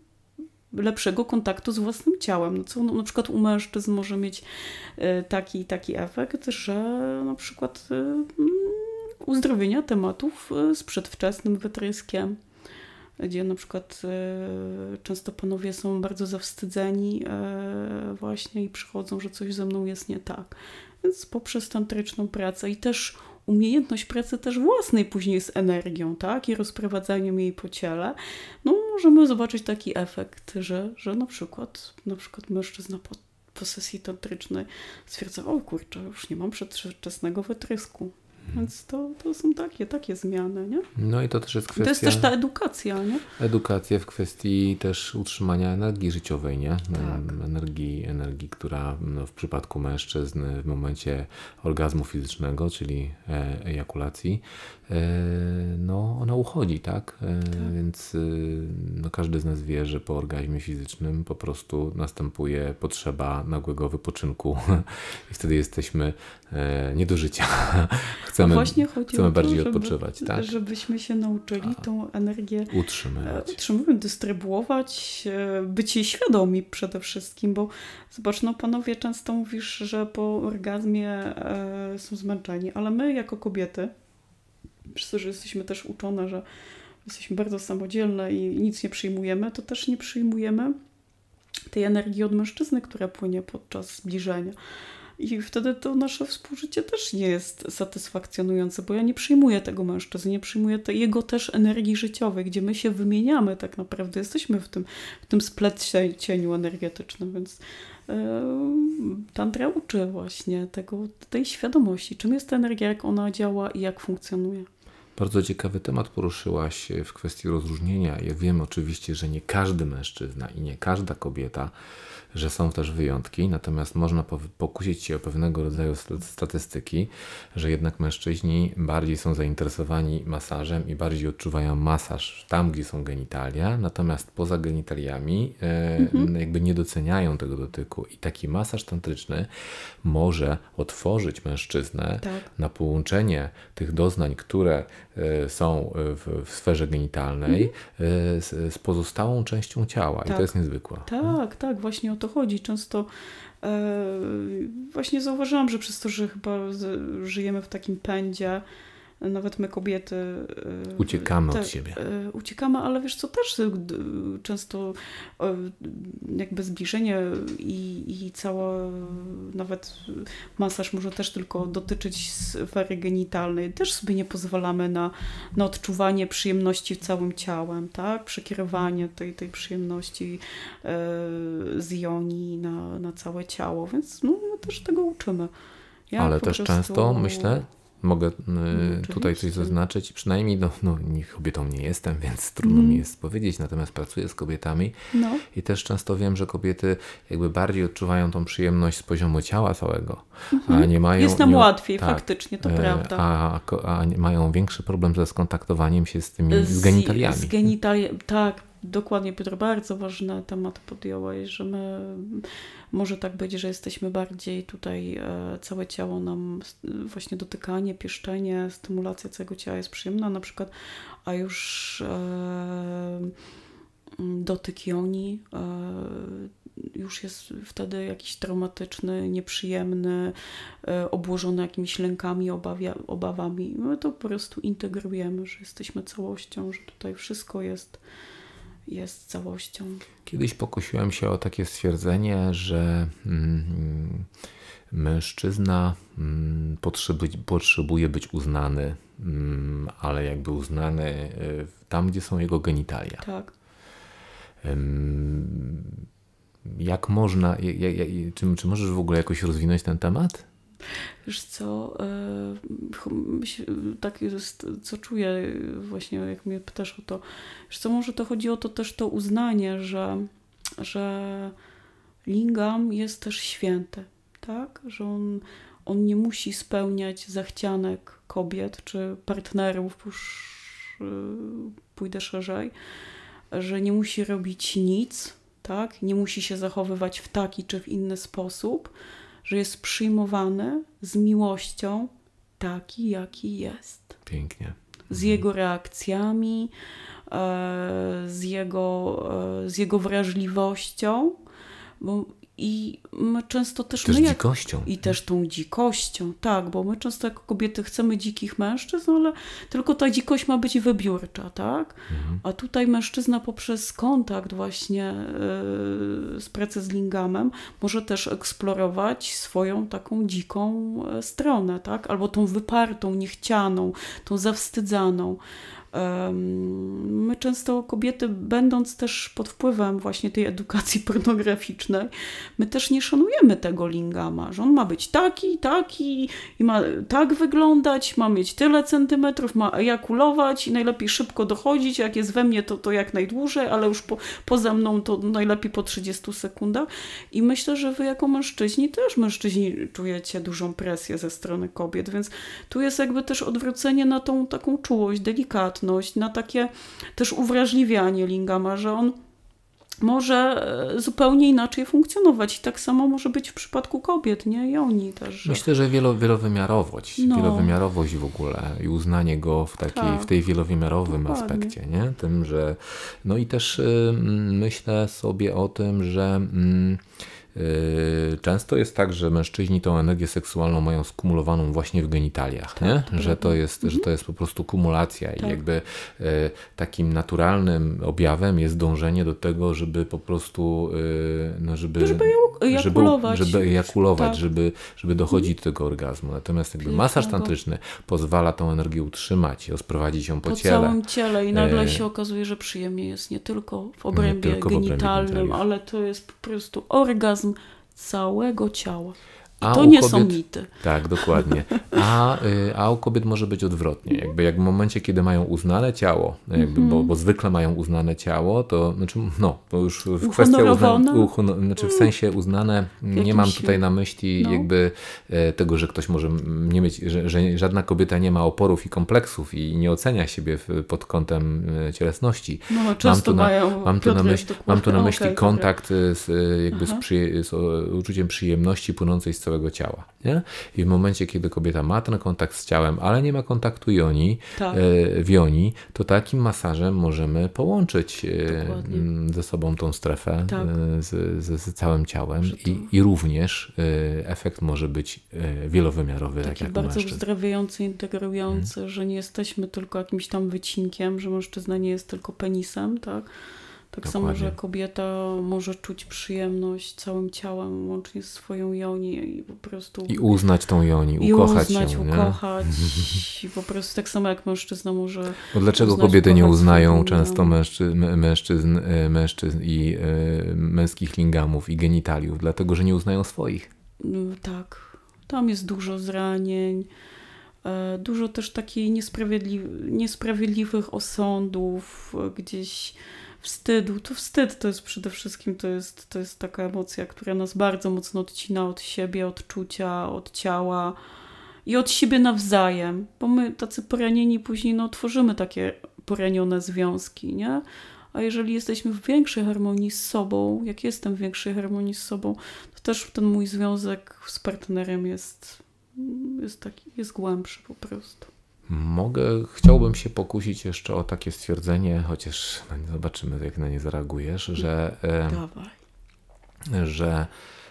lepszego kontaktu z własnym ciałem. No co no, na przykład u mężczyzn może mieć e, taki taki efekt, że na przykład e, uzdrowienia tematów e, z przedwczesnym wytryskiem, gdzie na przykład e, często panowie są bardzo zawstydzeni e, właśnie i przychodzą, że coś ze mną jest nie tak. Więc poprzez tantryczną pracę i też umiejętność pracy też własnej później z energią, tak? I rozprowadzaniem jej po ciele, no możemy zobaczyć taki efekt, że, że na przykład na przykład mężczyzna po, po sesji tantrycznej stwierdza, o kurczę, już nie mam przedwczesnego wytrysku. Więc to, to są takie, takie zmiany, nie? No i to też jest kwestia... To jest też ta edukacja, nie? Edukacja w kwestii też utrzymania energii życiowej, nie? Tak. Energii, energii, która no, w przypadku mężczyzn w momencie orgazmu fizycznego, czyli e, ejakulacji, e, no ona uchodzi, tak? E, tak. Więc e, no, każdy z nas wie, że po orgazmie fizycznym po prostu następuje potrzeba nagłego wypoczynku i wtedy jesteśmy e, nie do życia. Chcemy, właśnie chodzi chcemy o to, bardziej żeby, odpoczywać, tak? Żebyśmy się nauczyli A, tą energię utrzymywać, utrzymywać, dystrybuować, być jej świadomi przede wszystkim, bo zobacz, no panowie często mówisz, że po orgazmie e, są zmęczeni, ale my jako kobiety, przez to, że jesteśmy też uczone, że jesteśmy bardzo samodzielne i nic nie przyjmujemy, to też nie przyjmujemy tej energii od mężczyzny, która płynie podczas zbliżenia. I wtedy to nasze współżycie też nie jest satysfakcjonujące, bo ja nie przyjmuję tego mężczyzny, nie przyjmuję te, jego też energii życiowej, gdzie my się wymieniamy tak naprawdę. Jesteśmy w tym, w tym splecieniu energetycznym, więc yy, Tantra uczy właśnie tego, tej świadomości, czym jest ta energia, jak ona działa i jak funkcjonuje. Bardzo ciekawy temat poruszyłaś w kwestii rozróżnienia. Ja wiem oczywiście, że nie każdy mężczyzna i nie każda kobieta, że są też wyjątki, natomiast można pokusić się o pewnego rodzaju statystyki, że jednak mężczyźni bardziej są zainteresowani masażem i bardziej odczuwają masaż tam, gdzie są genitalia, natomiast poza genitaliami e, mhm. jakby nie doceniają tego dotyku i taki masaż tantryczny może otworzyć mężczyznę tak. na połączenie tych doznań, które e, są w, w sferze genitalnej mhm. e, z, z pozostałą częścią ciała tak. i to jest niezwykłe. Tak, tak, właśnie o to chodzi. Często e, właśnie zauważyłam, że przez to, że chyba z, żyjemy w takim pędzie, nawet my kobiety e, uciekamy te, od siebie. E, uciekamy, ale wiesz co, też e, często e, jakby zbliżenie i, i cała nawet masaż może też tylko dotyczyć sfery genitalnej. Też sobie nie pozwalamy na, na odczuwanie przyjemności całym ciałem, tak? Przekierowanie tej, tej przyjemności e, z joni na, na całe ciało, więc no, my też tego uczymy. Ja ale też prostu... często myślę, mogę y, tutaj coś zaznaczyć, przynajmniej no, no, nie, kobietą nie jestem, więc trudno mm. mi jest powiedzieć, natomiast pracuję z kobietami no. i też często wiem, że kobiety jakby bardziej odczuwają tą przyjemność z poziomu ciała całego, mm-hmm. a nie mają... Jest nam nie, łatwiej, tak, faktycznie, to e, prawda. A, a, a mają większy problem ze skontaktowaniem się z tymi z, z genitaliami. Z genitaliami, tak. Dokładnie, Piotr, bardzo ważny temat podjąłeś, że my, może tak być, że jesteśmy bardziej tutaj, e, całe ciało nam, właśnie dotykanie, pieszczenie, stymulacja całego ciała jest przyjemna na przykład, a już e, dotyk joni e, już jest wtedy jakiś traumatyczny, nieprzyjemny, e, obłożony jakimiś lękami, obawia, obawami. My to po prostu integrujemy, że jesteśmy całością, że tutaj wszystko jest jest całością. Kiedyś pokusiłem się o takie stwierdzenie, że mm, mężczyzna mm, potrzebuje, potrzebuje być uznany, mm, ale jakby uznany y, tam, gdzie są jego genitalia. Tak. Ym, jak można, jak, jak, czy, czy możesz w ogóle jakoś rozwinąć ten temat? Wiesz co, tak jest, co czuję właśnie, jak mnie pytasz o to, wiesz co, może to chodzi o to też to uznanie, że, że lingam jest też święty, tak? Że on, on nie musi spełniać zachcianek kobiet czy partnerów, już pójdę szerzej, że nie musi robić nic, tak? Nie musi się zachowywać w taki czy w inny sposób, że jest przyjmowany z miłością taki, jaki jest. Pięknie. Z jego reakcjami, z jego, z jego wrażliwością. Bo I my często też... Też my jak, dzikością. I też tą dzikością, tak, bo my często jako kobiety chcemy dzikich mężczyzn, ale tylko ta dzikość ma być wybiórcza, tak? Mhm. A tutaj mężczyzna poprzez kontakt właśnie yy, z pracą z lingamem może też eksplorować swoją taką dziką stronę, tak? Albo tą wypartą, niechcianą, tą zawstydzaną. My często kobiety, będąc też pod wpływem właśnie tej edukacji pornograficznej, my też nie szanujemy tego lingama, że on ma być taki, taki i ma tak wyglądać, ma mieć tyle centymetrów, ma ejakulować i najlepiej szybko dochodzić, jak jest we mnie to, to jak najdłużej, ale już po, poza mną to najlepiej po trzydziestu sekundach. I myślę, że wy jako mężczyźni też mężczyźni czujecie dużą presję ze strony kobiet, więc tu jest jakby też odwrócenie na tą taką czułość, delikatność, na takie też uwrażliwianie lingama, że on może zupełnie inaczej funkcjonować i tak samo może być w przypadku kobiet, nie? I oni też. Że... Myślę, że wielo, wielowymiarowość, no. wielowymiarowość w ogóle i uznanie go w takiej, tak. w tej wielowymiarowym Dokładnie. aspekcie, nie? Tym, że no i też y, myślę sobie o tym, że y, często jest tak, że mężczyźni tą energię seksualną mają skumulowaną właśnie w genitaliach, tak, nie? To że, to jest, mhm. że to jest po prostu kumulacja tak. i jakby e, takim naturalnym objawem jest dążenie do tego, żeby po prostu e, no żeby, żeby ejakulować, żeby, żeby, ejakulować tak. żeby, żeby dochodzić do tego orgazmu. Natomiast jakby masaż tantryczny pozwala tą energię utrzymać i rozprowadzić ją po, po ciele. Po całym ciele i nagle e... się okazuje, że przyjemnie jest nie tylko w obrębie, tylko w obrębie genitalnym, genitalnym, ale to jest po prostu orgazm całego ciała. A to u nie kobiet, są mity. Tak, dokładnie. A, y, a u kobiet może być odwrotnie. Jakby jak w momencie, kiedy mają uznane ciało, jakby, mm-hmm. bo, bo zwykle mają uznane ciało, to znaczy, no, to już w kwestii uznane, uchon- znaczy w sensie uznane, nie Jakimś, mam tutaj na myśli no. jakby e, tego, że ktoś może nie mieć, że, że żadna kobieta nie ma oporów i kompleksów i nie ocenia siebie w, pod kątem e, cielesności. No, często mam tu mają na, mam tu na myśli, mam tu na myśli okay, kontakt z, jakby z, przy, z uczuciem przyjemności płynącej z całego ciała. Nie? I w momencie, kiedy kobieta ma ten kontakt z ciałem, ale nie ma kontaktu joni, tak. e, w joni, to takim masażem możemy połączyć e, ze sobą tą strefę tak. e, z, z, z całym ciałem i, i również e, efekt może być e, wielowymiarowy. Taki tak jak bardzo uzdrawiający, integrujący, hmm. że nie jesteśmy tylko jakimś tam wycinkiem, że mężczyzna nie jest tylko penisem, tak? Tak Dokładnie. Samo, że kobieta może czuć przyjemność całym ciałem, łącznie z swoją joni i po prostu... I uznać tą joni, ukochać ją. I uznać, ją, ukochać. I po prostu tak samo jak mężczyzna może Bo dlaczego uznać, kobiety nie uznają często mężczyzn, mężczyzn, mężczyzn i y, męskich lingamów i genitaliów? Dlatego, że nie uznają swoich. Tak. Tam jest dużo zranień. Dużo też takich niesprawiedli- niesprawiedliwych osądów, gdzieś wstydu. To wstyd to jest przede wszystkim, to jest, to jest taka emocja, która nas bardzo mocno odcina od siebie, od czucia, od ciała i od siebie nawzajem, bo my tacy poranieni później no, tworzymy takie poranione związki, nie? A jeżeli jesteśmy w większej harmonii z sobą, jak jestem w większej harmonii z sobą, to też ten mój związek z partnerem jest, jest taki, jest głębszy po prostu. Mogę, chciałbym się pokusić jeszcze o takie stwierdzenie, chociaż zobaczymy, jak na nie zareagujesz, że, Dawaj. że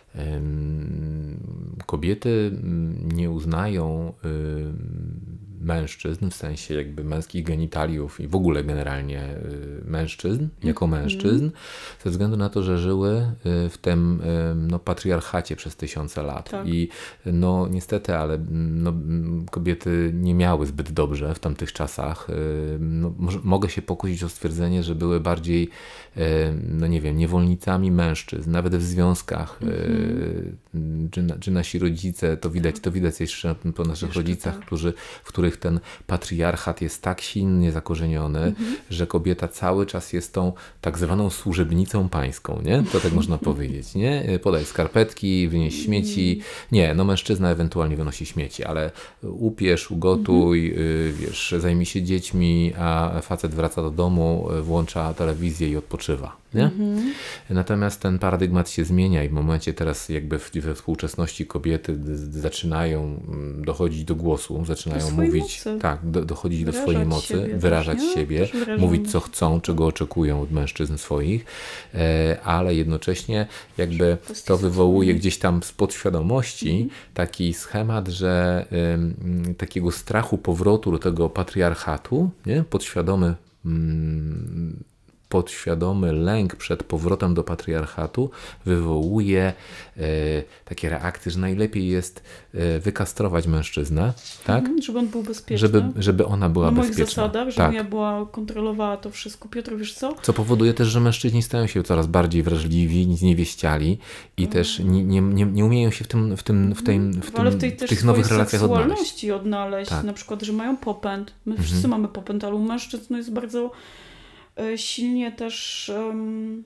um, kobiety nie uznają um, mężczyzn, w sensie jakby męskich genitaliów i w ogóle generalnie y, mężczyzn, jako mężczyzn, ze względu na to, że żyły y, w tym y, no, patriarchacie przez tysiące lat. Tak. I no niestety, ale no, kobiety nie miały zbyt dobrze w tamtych czasach. Y, no, może, mogę się pokusić o stwierdzenie, że były bardziej y, no nie wiem, niewolnicami mężczyzn, nawet w związkach. Y, czy, czy nasi rodzice, to widać, to widać jeszcze po naszych jeszcze rodzicach, tak. którzy, w których ten patriarchat jest tak silnie zakorzeniony, mhm. że kobieta cały czas jest tą tak zwaną służebnicą pańską, nie? To tak można powiedzieć, nie? Podaj skarpetki, wynieś śmieci. Nie, no mężczyzna ewentualnie wynosi śmieci, ale upierz, ugotuj, mhm. wiesz, zajmij się dziećmi, a facet wraca do domu, włącza telewizję i odpoczywa, nie? Mhm. Natomiast ten paradygmat się zmienia i w momencie teraz jakby we współczesności kobiety zaczynają dochodzić do głosu, zaczynają do mówić, mocy. tak, do, dochodzić wyrażać do swojej mocy, siebie, wyrażać też, siebie, mówić co chcą, czego oczekują od mężczyzn swoich, e, ale jednocześnie jakby to wywołuje gdzieś tam z podświadomości mhm. taki schemat, że y, takiego strachu powrotu do tego patriarchatu, nie? Podświadomy mm, podświadomy lęk przed powrotem do patriarchatu wywołuje e, takie reakcje, że najlepiej jest e, wykastrować mężczyznę, tak? Mhm, żeby on był bezpieczny. Żeby, żeby ona była na bezpieczna. Na moich zasadach, żebym tak. ja była, kontrolowała to wszystko. Piotr, wiesz co? Co powoduje też, że mężczyźni stają się coraz bardziej wrażliwi, zniewieściali i mhm. też nie, nie, nie, nie umieją się w tym, w tym, w tym, w tym, ale w, tej w tych nowych relacjach odnaleźć. seksualności odnaleźć, tak. na przykład, że mają popęd. My mhm. wszyscy mamy popęd, ale u mężczyzn no jest bardzo silnie też um,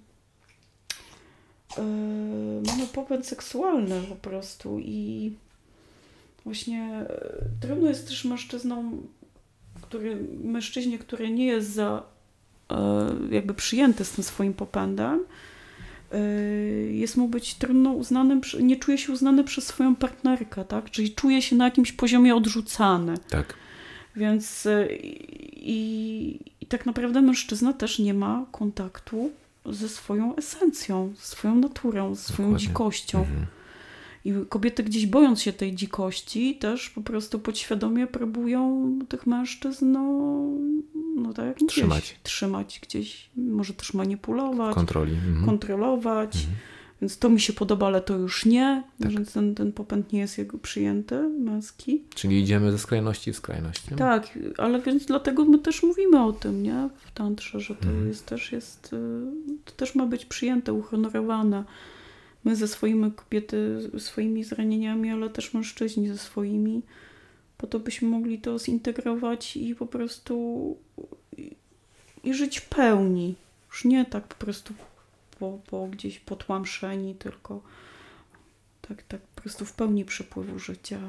um, mamy popęd seksualny po prostu i właśnie trudno jest też mężczyznom, który, mężczyźnie, który nie jest za jakby przyjęty z tym swoim popędem, jest mu być trudno uznanym, nie czuje się uznany przez swoją partnerkę, tak? Czyli czuje się na jakimś poziomie odrzucany. Tak. Więc i, i tak naprawdę mężczyzna też nie ma kontaktu ze swoją esencją, ze swoją naturą, ze swoją Dokładnie. dzikością. Mhm. I kobiety gdzieś bojąc się tej dzikości też po prostu podświadomie próbują tych mężczyzn no, no tak jak gdzieś, trzymać. trzymać gdzieś, może też manipulować, kontroli. Mhm. kontrolować. Mhm. Więc to mi się podoba, ale to już nie. Tak. Więc ten, ten popęd nie jest jego przyjęty, męski. Czyli idziemy ze skrajności w skrajność. Nie? Tak, ale więc dlatego my też mówimy o tym, nie? W tantrze, że to mhm. jest też jest, to też ma być przyjęte, uhonorowane. My ze swoimi kobiety, swoimi zranieniami, ale też mężczyźni ze swoimi, po to byśmy mogli to zintegrować i po prostu i, i żyć w pełni. Już nie tak po prostu po, po gdzieś potłamszeni, tylko tak, tak po prostu w pełni przepływu życia.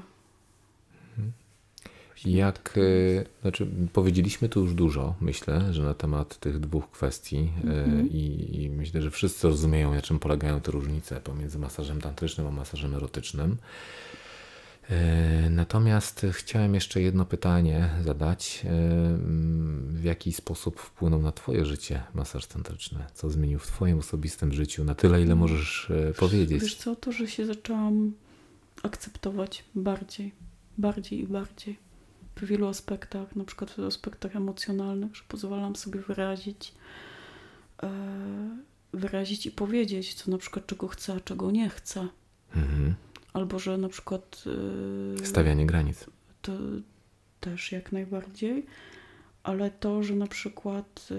Jak, y, znaczy powiedzieliśmy tu już dużo, myślę, że na temat tych dwóch kwestii mm-hmm. y, i myślę, że wszyscy rozumieją, na czym polegają te różnice pomiędzy masażem tantrycznym a masażem erotycznym. Y, natomiast chciałem jeszcze jedno pytanie zadać. Y, w jaki sposób wpłynął na twoje życie masaż tantryczny? Co zmienił w twoim osobistym życiu? Na tyle, ile możesz y, powiedzieć. Wiesz co, to, że się zaczęłam akceptować bardziej, bardziej i bardziej. W wielu aspektach, na przykład w aspektach emocjonalnych, że pozwalam sobie wyrazić, e, wyrazić i powiedzieć, co na przykład czego chcę, a czego nie chcę. Mhm. Albo, że na przykład... E, Stawianie granic. To też jak najbardziej, ale to, że na przykład e,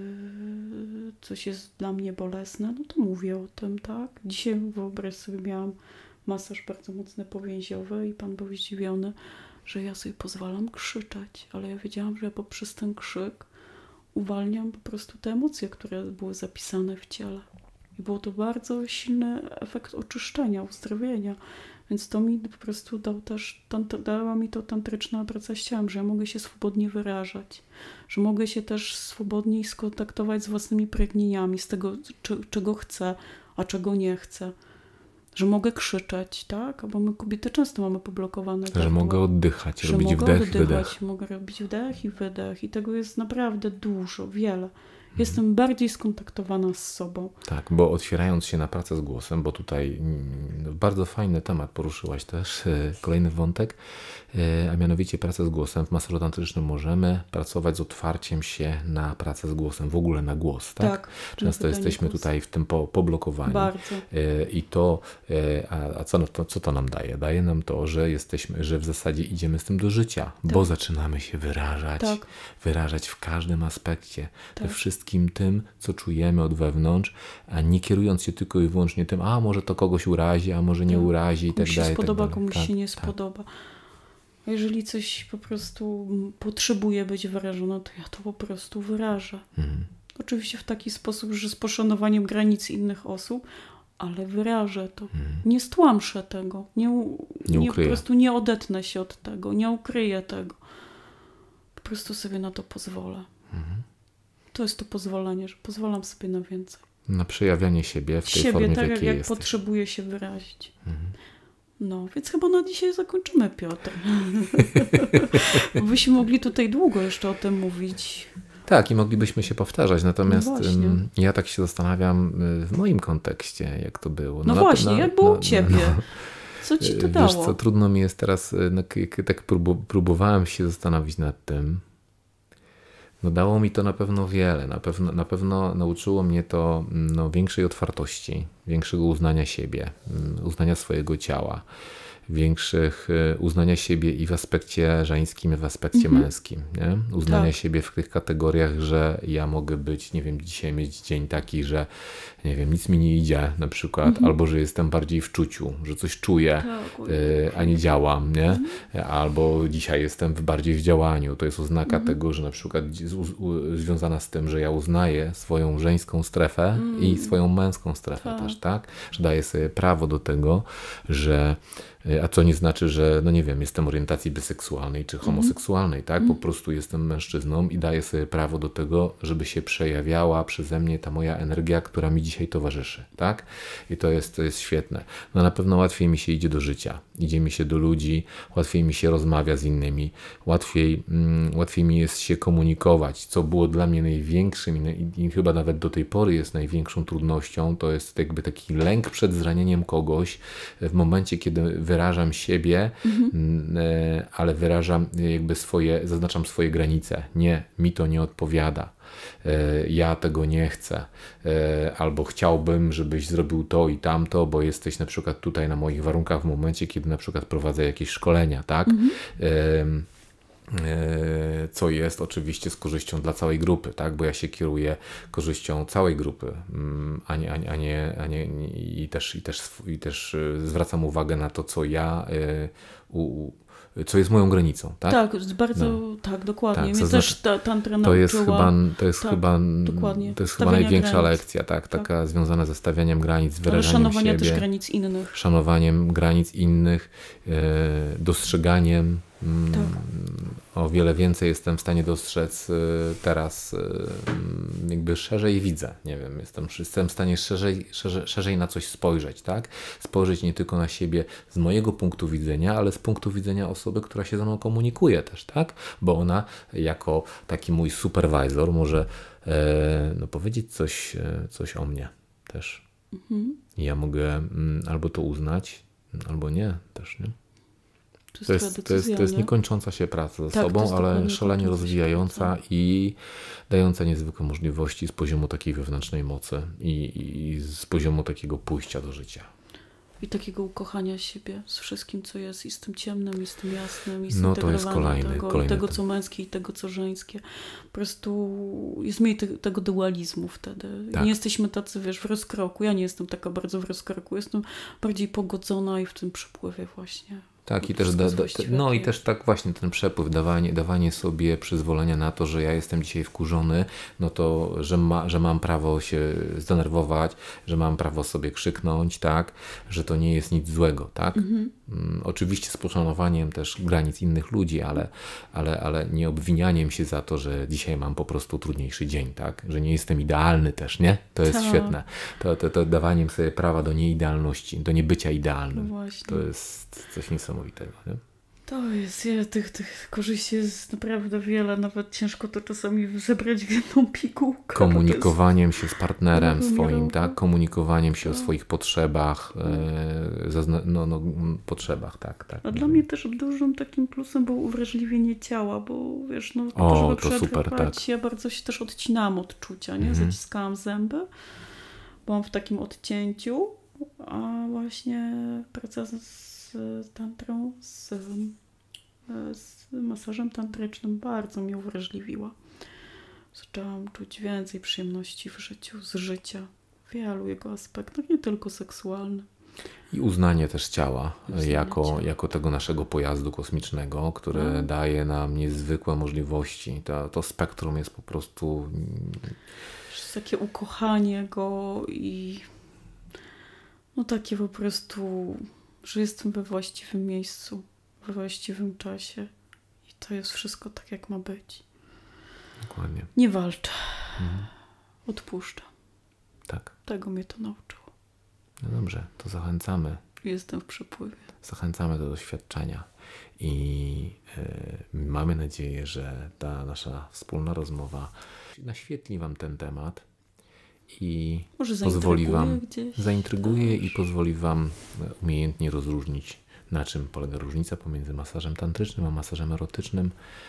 coś jest dla mnie bolesne, no to mówię o tym, tak? Dzisiaj, wyobraź sobie, miałam masaż bardzo mocny powięziowy i pan był zdziwiony, że ja sobie pozwalam krzyczeć, ale ja wiedziałam, że ja poprzez ten krzyk uwalniam po prostu te emocje, które były zapisane w ciele. I był to bardzo silny efekt oczyszczenia, uzdrowienia. Więc to mi po prostu dał też, dała mi to tantryczna praca z ciałem, że ja mogę się swobodnie wyrażać, że mogę się też swobodniej skontaktować z własnymi pragnieniami, z tego, czego chcę, a czego nie chcę. Że mogę krzyczeć, tak? Bo my kobiety często mamy poblokowane. Że mogę oddychać, że robić mogę wdech, oddychać, wydech. Mogę robić wdech i wydech. I tego jest naprawdę dużo, wiele. Jestem hmm. bardziej skontaktowana z sobą. Tak, bo otwierając się na pracę z głosem, bo tutaj bardzo fajny temat poruszyłaś też, kolejny wątek, a mianowicie pracę z głosem. W masażu tantrycznym możemy pracować z otwarciem się na pracę z głosem, w ogóle na głos, tak? Tak. Często jesteśmy głos. tutaj w tym po, poblokowani. Bardzo. I to, a, a co, to, co to nam daje? Daje nam to, że jesteśmy, że w zasadzie idziemy z tym do życia, tak. bo zaczynamy się wyrażać, tak. wyrażać w każdym aspekcie, tak. we wszystkim tym, co czujemy od wewnątrz, a nie kierując się tylko i wyłącznie tym, a może to kogoś urazi, a może nie tak. urazi i tak dalej. Komuś się spodoba, tak komuś tak, się nie tak. spodoba. A jeżeli coś po prostu potrzebuje być wyrażone, to ja to po prostu wyrażę. Mhm. Oczywiście w taki sposób, że z poszanowaniem granic innych osób, ale wyrażę to. Mhm. Nie stłamszę tego. Nie, nie, nie po prostu nie odetnę się od tego. Nie ukryję tego. Po prostu sobie na to pozwolę. Mhm. To jest to pozwolenie, że pozwalam sobie na więcej. Na przejawianie siebie w tej siebie, formie, tak w jakiej jak jesteś. potrzebuję się wyrazić. Mhm. No, więc chyba na dzisiaj zakończymy, Piotr. Byśmy mogli tutaj długo jeszcze o tym mówić. Tak, i moglibyśmy się powtarzać, natomiast no um, ja tak się zastanawiam w moim kontekście, jak to było. No, no właśnie, na, jak było u Ciebie? No, co Ci to dało? Wiesz co, trudno mi jest teraz, no, tak próbowałem się zastanowić nad tym. No dało mi to na pewno wiele. Na pewno, na pewno nauczyło mnie to no, większej otwartości, większego uznania siebie, uznania swojego ciała, większych uznania siebie i w aspekcie żeńskim, i w aspekcie mm-hmm. męskim. Nie? Uznania tak. siebie w tych kategoriach, że ja mogę być, nie wiem, dzisiaj mieć dzień taki, że nie wiem, nic mi nie idzie na przykład, mm-hmm. albo że jestem bardziej w czuciu, że coś czuję, tak, y, a nie działam, nie? Mm-hmm. Albo dzisiaj jestem w bardziej w działaniu. To jest oznaka mm-hmm. tego, że na przykład z, u, związana z tym, że ja uznaję swoją żeńską strefę mm-hmm. i swoją męską strefę tak. też, tak? Że daję sobie prawo do tego, że a co nie znaczy, że no nie wiem, jestem orientacji biseksualnej czy homoseksualnej, mm-hmm. tak? Po prostu jestem mężczyzną i daję sobie prawo do tego, żeby się przejawiała przeze mnie ta moja energia, która mi dzisiaj towarzyszy, tak? I to jest, to jest świetne. No na pewno łatwiej mi się idzie do życia, idzie mi się do ludzi, łatwiej mi się rozmawia z innymi, łatwiej, mm, łatwiej mi jest się komunikować, co było dla mnie największym i, i chyba nawet do tej pory jest największą trudnością, to jest jakby taki lęk przed zranieniem kogoś w momencie, kiedy wyrażam siebie, mhm. ale wyrażam jakby swoje, zaznaczam swoje granice. Nie, mi to nie odpowiada. Ja tego nie chcę. Albo chciałbym, żebyś zrobił to i tamto, bo jesteś na przykład tutaj na moich warunkach w momencie, kiedy na przykład prowadzę jakieś szkolenia, tak? Mhm. co jest oczywiście z korzyścią dla całej grupy, tak? Bo ja się kieruję korzyścią całej grupy, a nie, a nie, a nie, a nie i, też, i, też, i też zwracam uwagę na to, co ja, u, co jest moją granicą, tak? Tak, bardzo, no. tak, dokładnie. Tak, Mnie też ta tantra nauczyła. To jest chyba, to jest tak, chyba, dokładnie. to jest chyba największa granic. lekcja, tak, taka tak. związana ze stawianiem granic, wyrażaniem Ale szanowania siebie, też granic innych. Szanowaniem granic innych, e, dostrzeganiem. Tak. O wiele więcej jestem w stanie dostrzec teraz, jakby szerzej widzę, nie wiem, jestem, jestem w stanie szerzej, szerzej, szerzej na coś spojrzeć, tak? Spojrzeć nie tylko na siebie z mojego punktu widzenia, ale z punktu widzenia osoby, która się ze mną komunikuje też, tak? Bo ona jako taki mój supervisor może e, no, powiedzieć coś, coś o mnie też. Mhm. I ja mogę mm, albo to uznać, albo nie też, nie? To jest, to, jest, to jest niekończąca się praca ze tak, sobą, ale szalenie rozwijająca i dająca niezwykłe możliwości z poziomu takiej wewnętrznej mocy i, i z poziomu takiego pójścia do życia. I takiego ukochania siebie z wszystkim, co jest, i z tym ciemnym, i z tym jasnym, i z no to jest kolejny, tego, kolejny tego, co męskie, i tego, co żeńskie. Po prostu jest mniej te, tego dualizmu wtedy. Tak. Nie jesteśmy tacy, wiesz, w rozkroku. Ja nie jestem taka bardzo w rozkroku. Jestem bardziej pogodzona i w tym przepływie właśnie. Tak, i też, da, da, no i też tak właśnie ten przepływ, dawanie, dawanie sobie przyzwolenia na to, że ja jestem dzisiaj wkurzony, no to, że, ma, że mam prawo się zdenerwować, że mam prawo sobie krzyknąć, tak, że to nie jest nic złego, tak. Mhm. Mm, oczywiście z poszanowaniem też granic innych ludzi, ale, ale, ale nie obwinianiem się za to, że dzisiaj mam po prostu trudniejszy dzień, tak, że nie jestem idealny też, nie? To jest Ta. świetne. To, to, to dawaniem sobie prawa do nieidealności, do niebycia idealnym. No to jest coś niesamowitego, nie? To jest, ja, tych, tych korzyści jest naprawdę wiele, nawet ciężko to czasami zebrać w jedną pigułkę. Komunikowaniem jest... się z partnerem no, swoim, tak? Komunikowaniem się no. o swoich potrzebach, e, zazna- no, no, potrzebach, tak, tak. A dla mnie też dużym takim plusem było uwrażliwienie ciała, bo wiesz, no po to, żeby to super, tak. Ja bardzo się też odcinałam od czucia, nie? Mhm. Zaciskałam zęby, byłam w takim odcięciu, a właśnie praca z z tantrą, z, z masażem tantrycznym bardzo mnie uwrażliwiła. Zaczęłam czuć więcej przyjemności w życiu, z życia, w wielu jego aspektach, nie tylko seksualnym. I uznanie też ciała, uznanie jako, ciała. jako tego naszego pojazdu kosmicznego, który no. daje nam niezwykłe możliwości. To, to spektrum jest po prostu... Jest takie ukochanie go i no takie po prostu... że jestem we właściwym miejscu, we właściwym czasie i to jest wszystko tak, jak ma być. Dokładnie. Nie walczę. Mhm. Odpuszczam. Tak. Tego mnie to nauczyło. No dobrze, to zachęcamy. Jestem w przepływie. Zachęcamy do doświadczenia i yy, mamy nadzieję, że ta nasza wspólna rozmowa naświetli Wam ten temat. I Może pozwoli Wam, gdzieś, zaintryguje też. i pozwoli Wam umiejętnie rozróżnić, na czym polega różnica pomiędzy masażem tantrycznym a masażem erotycznym,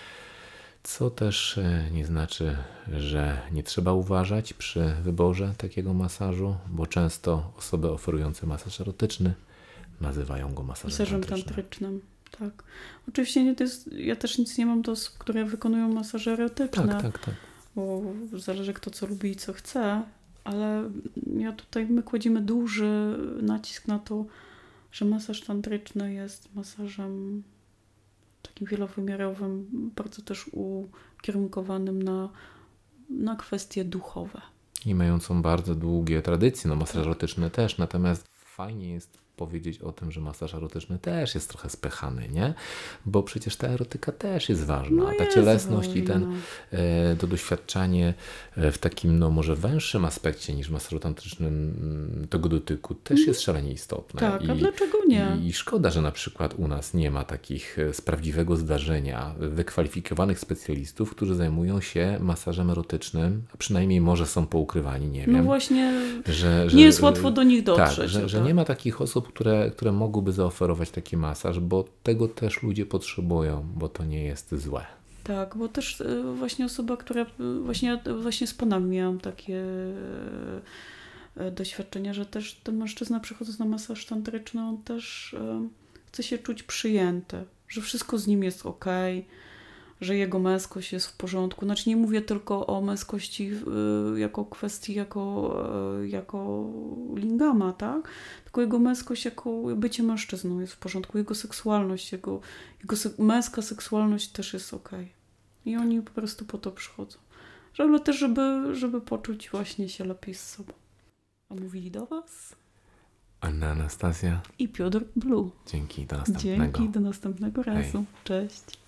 co też nie znaczy, że nie trzeba uważać przy wyborze takiego masażu, bo często osoby oferujące masaż erotyczny nazywają go masażem, masażem tantrycznym. tantrycznym. Tak. Oczywiście nie, to jest, ja też nic nie mam do osób, które wykonują masaże erotyczne, tak, tak, tak. bo zależy kto co lubi i co chce. Ale ja tutaj my kładziemy duży nacisk na to, że masaż tantryczny jest masażem takim wielowymiarowym, bardzo też ukierunkowanym na, na kwestie duchowe. I mającą bardzo długie tradycje, no masaż erotyczny też, natomiast fajnie jest powiedzieć o tym, że masaż erotyczny też jest trochę spychany, nie? Bo przecież ta erotyka też jest ważna. No ta jest cielesność ważna. i ten, e, to doświadczanie w takim, no może węższym aspekcie niż w masażu tantrycznym tego dotyku też jest szalenie istotne. Tak, I, a dlaczego nie? I, I szkoda, że na przykład u nas nie ma takich z prawdziwego zdarzenia wykwalifikowanych specjalistów, którzy zajmują się masażem erotycznym, a przynajmniej może są poukrywani, nie wiem. No właśnie, że, że, nie jest łatwo do nich dotrzeć. Tak, że, tak. że nie ma takich osób, Które, które mogłyby zaoferować taki masaż, bo tego też ludzie potrzebują, bo to nie jest złe. Tak, bo też właśnie osoba, która właśnie, właśnie z panami miałam takie doświadczenia, że też ten mężczyzna przychodząc na masaż tantryczny, on też chce się czuć przyjęty, że wszystko z nim jest okej, że jego męskość jest w porządku. Znaczy nie mówię tylko o męskości y, jako kwestii, jako, y, jako lingama, tak? Tylko jego męskość jako bycie mężczyzną jest w porządku. Jego seksualność, jego, jego se męska seksualność też jest okej. I oni po prostu po to przychodzą. Ale też, żeby, żeby poczuć właśnie się lepiej z sobą. A mówili do was Anna Anastazja i Piotr Blue. Dzięki, do następnego. Dzięki, do następnego razu. Hej. Cześć.